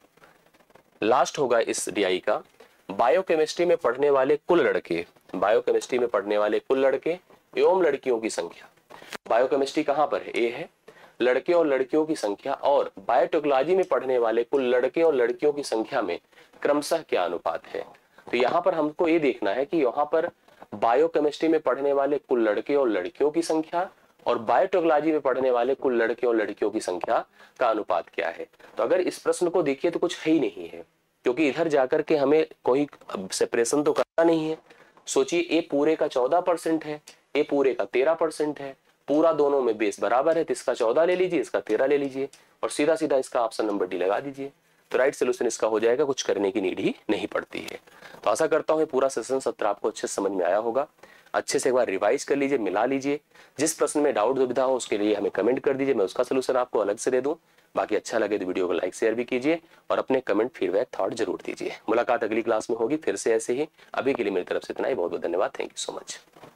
लास्ट होगा इस डीआई का, बायोकेमिस्ट्री में पढ़ने वाले कुल लड़के, बायोकेमिस्ट्री में पढ़ने वाले कुल लड़के एवं लड़कियों की संख्या। बायोकेमिस्ट्री कहां पर है? ए है। लड़के और लड़कियों की संख्या और बायोटेक्नोलॉजी में पढ़ने वाले कुल लड़के और लड़कियों की संख्या में क्रमशः क्या अनुपात है? तो यहाँ पर हमको ये देखना है कि यहाँ पर बायोकेमिस्ट्री में पढ़ने वाले कुल लड़के और लड़कियों की संख्या और बायोटेक्नोलॉजी में पढ़ने वाले कुल लड़के और लड़कियों की संख्या का अनुपात क्या है। तो अगर इस प्रश्न को देखिए तो कुछ है ही नहीं है, क्योंकि इधर जाकर के हमें कोई सेपरेशन तो करना नहीं है। सोचिए ए पूरे का 14% है, ए पूरे का 13% है, पूरा दोनों में बेस बराबर है, तो इसका 14 ले लीजिए, इसका 13 ले लीजिए और सीधा सीधा इसका ऑप्शन नंबर डी लगा दीजिए। तो राइट सोल्यूशन इसका हो जाएगा, कुछ करने की नीड ही नहीं पड़ती है। तो आशा करता हूँ पूरा सेशन सत्र आपको अच्छे से समझ में आया होगा। अच्छे से एक बार रिवाइज कर लीजिए, मिला लीजिए। जिस प्रश्न में डाउट दुविधा हो उसके लिए हमें कमेंट कर दीजिए, मैं उसका सोल्यूशन आपको अलग से दे दूं। बाकी अच्छा लगे तो वीडियो को लाइक शेयर भी कीजिए और अपने कमेंट फीडबैक थॉट जरूर दीजिए। मुलाकात अगली क्लास में होगी फिर से ऐसे ही। अभी के लिए मेरी तरफ से इतना ही, बहुत बहुत धन्यवाद। Thank you so much.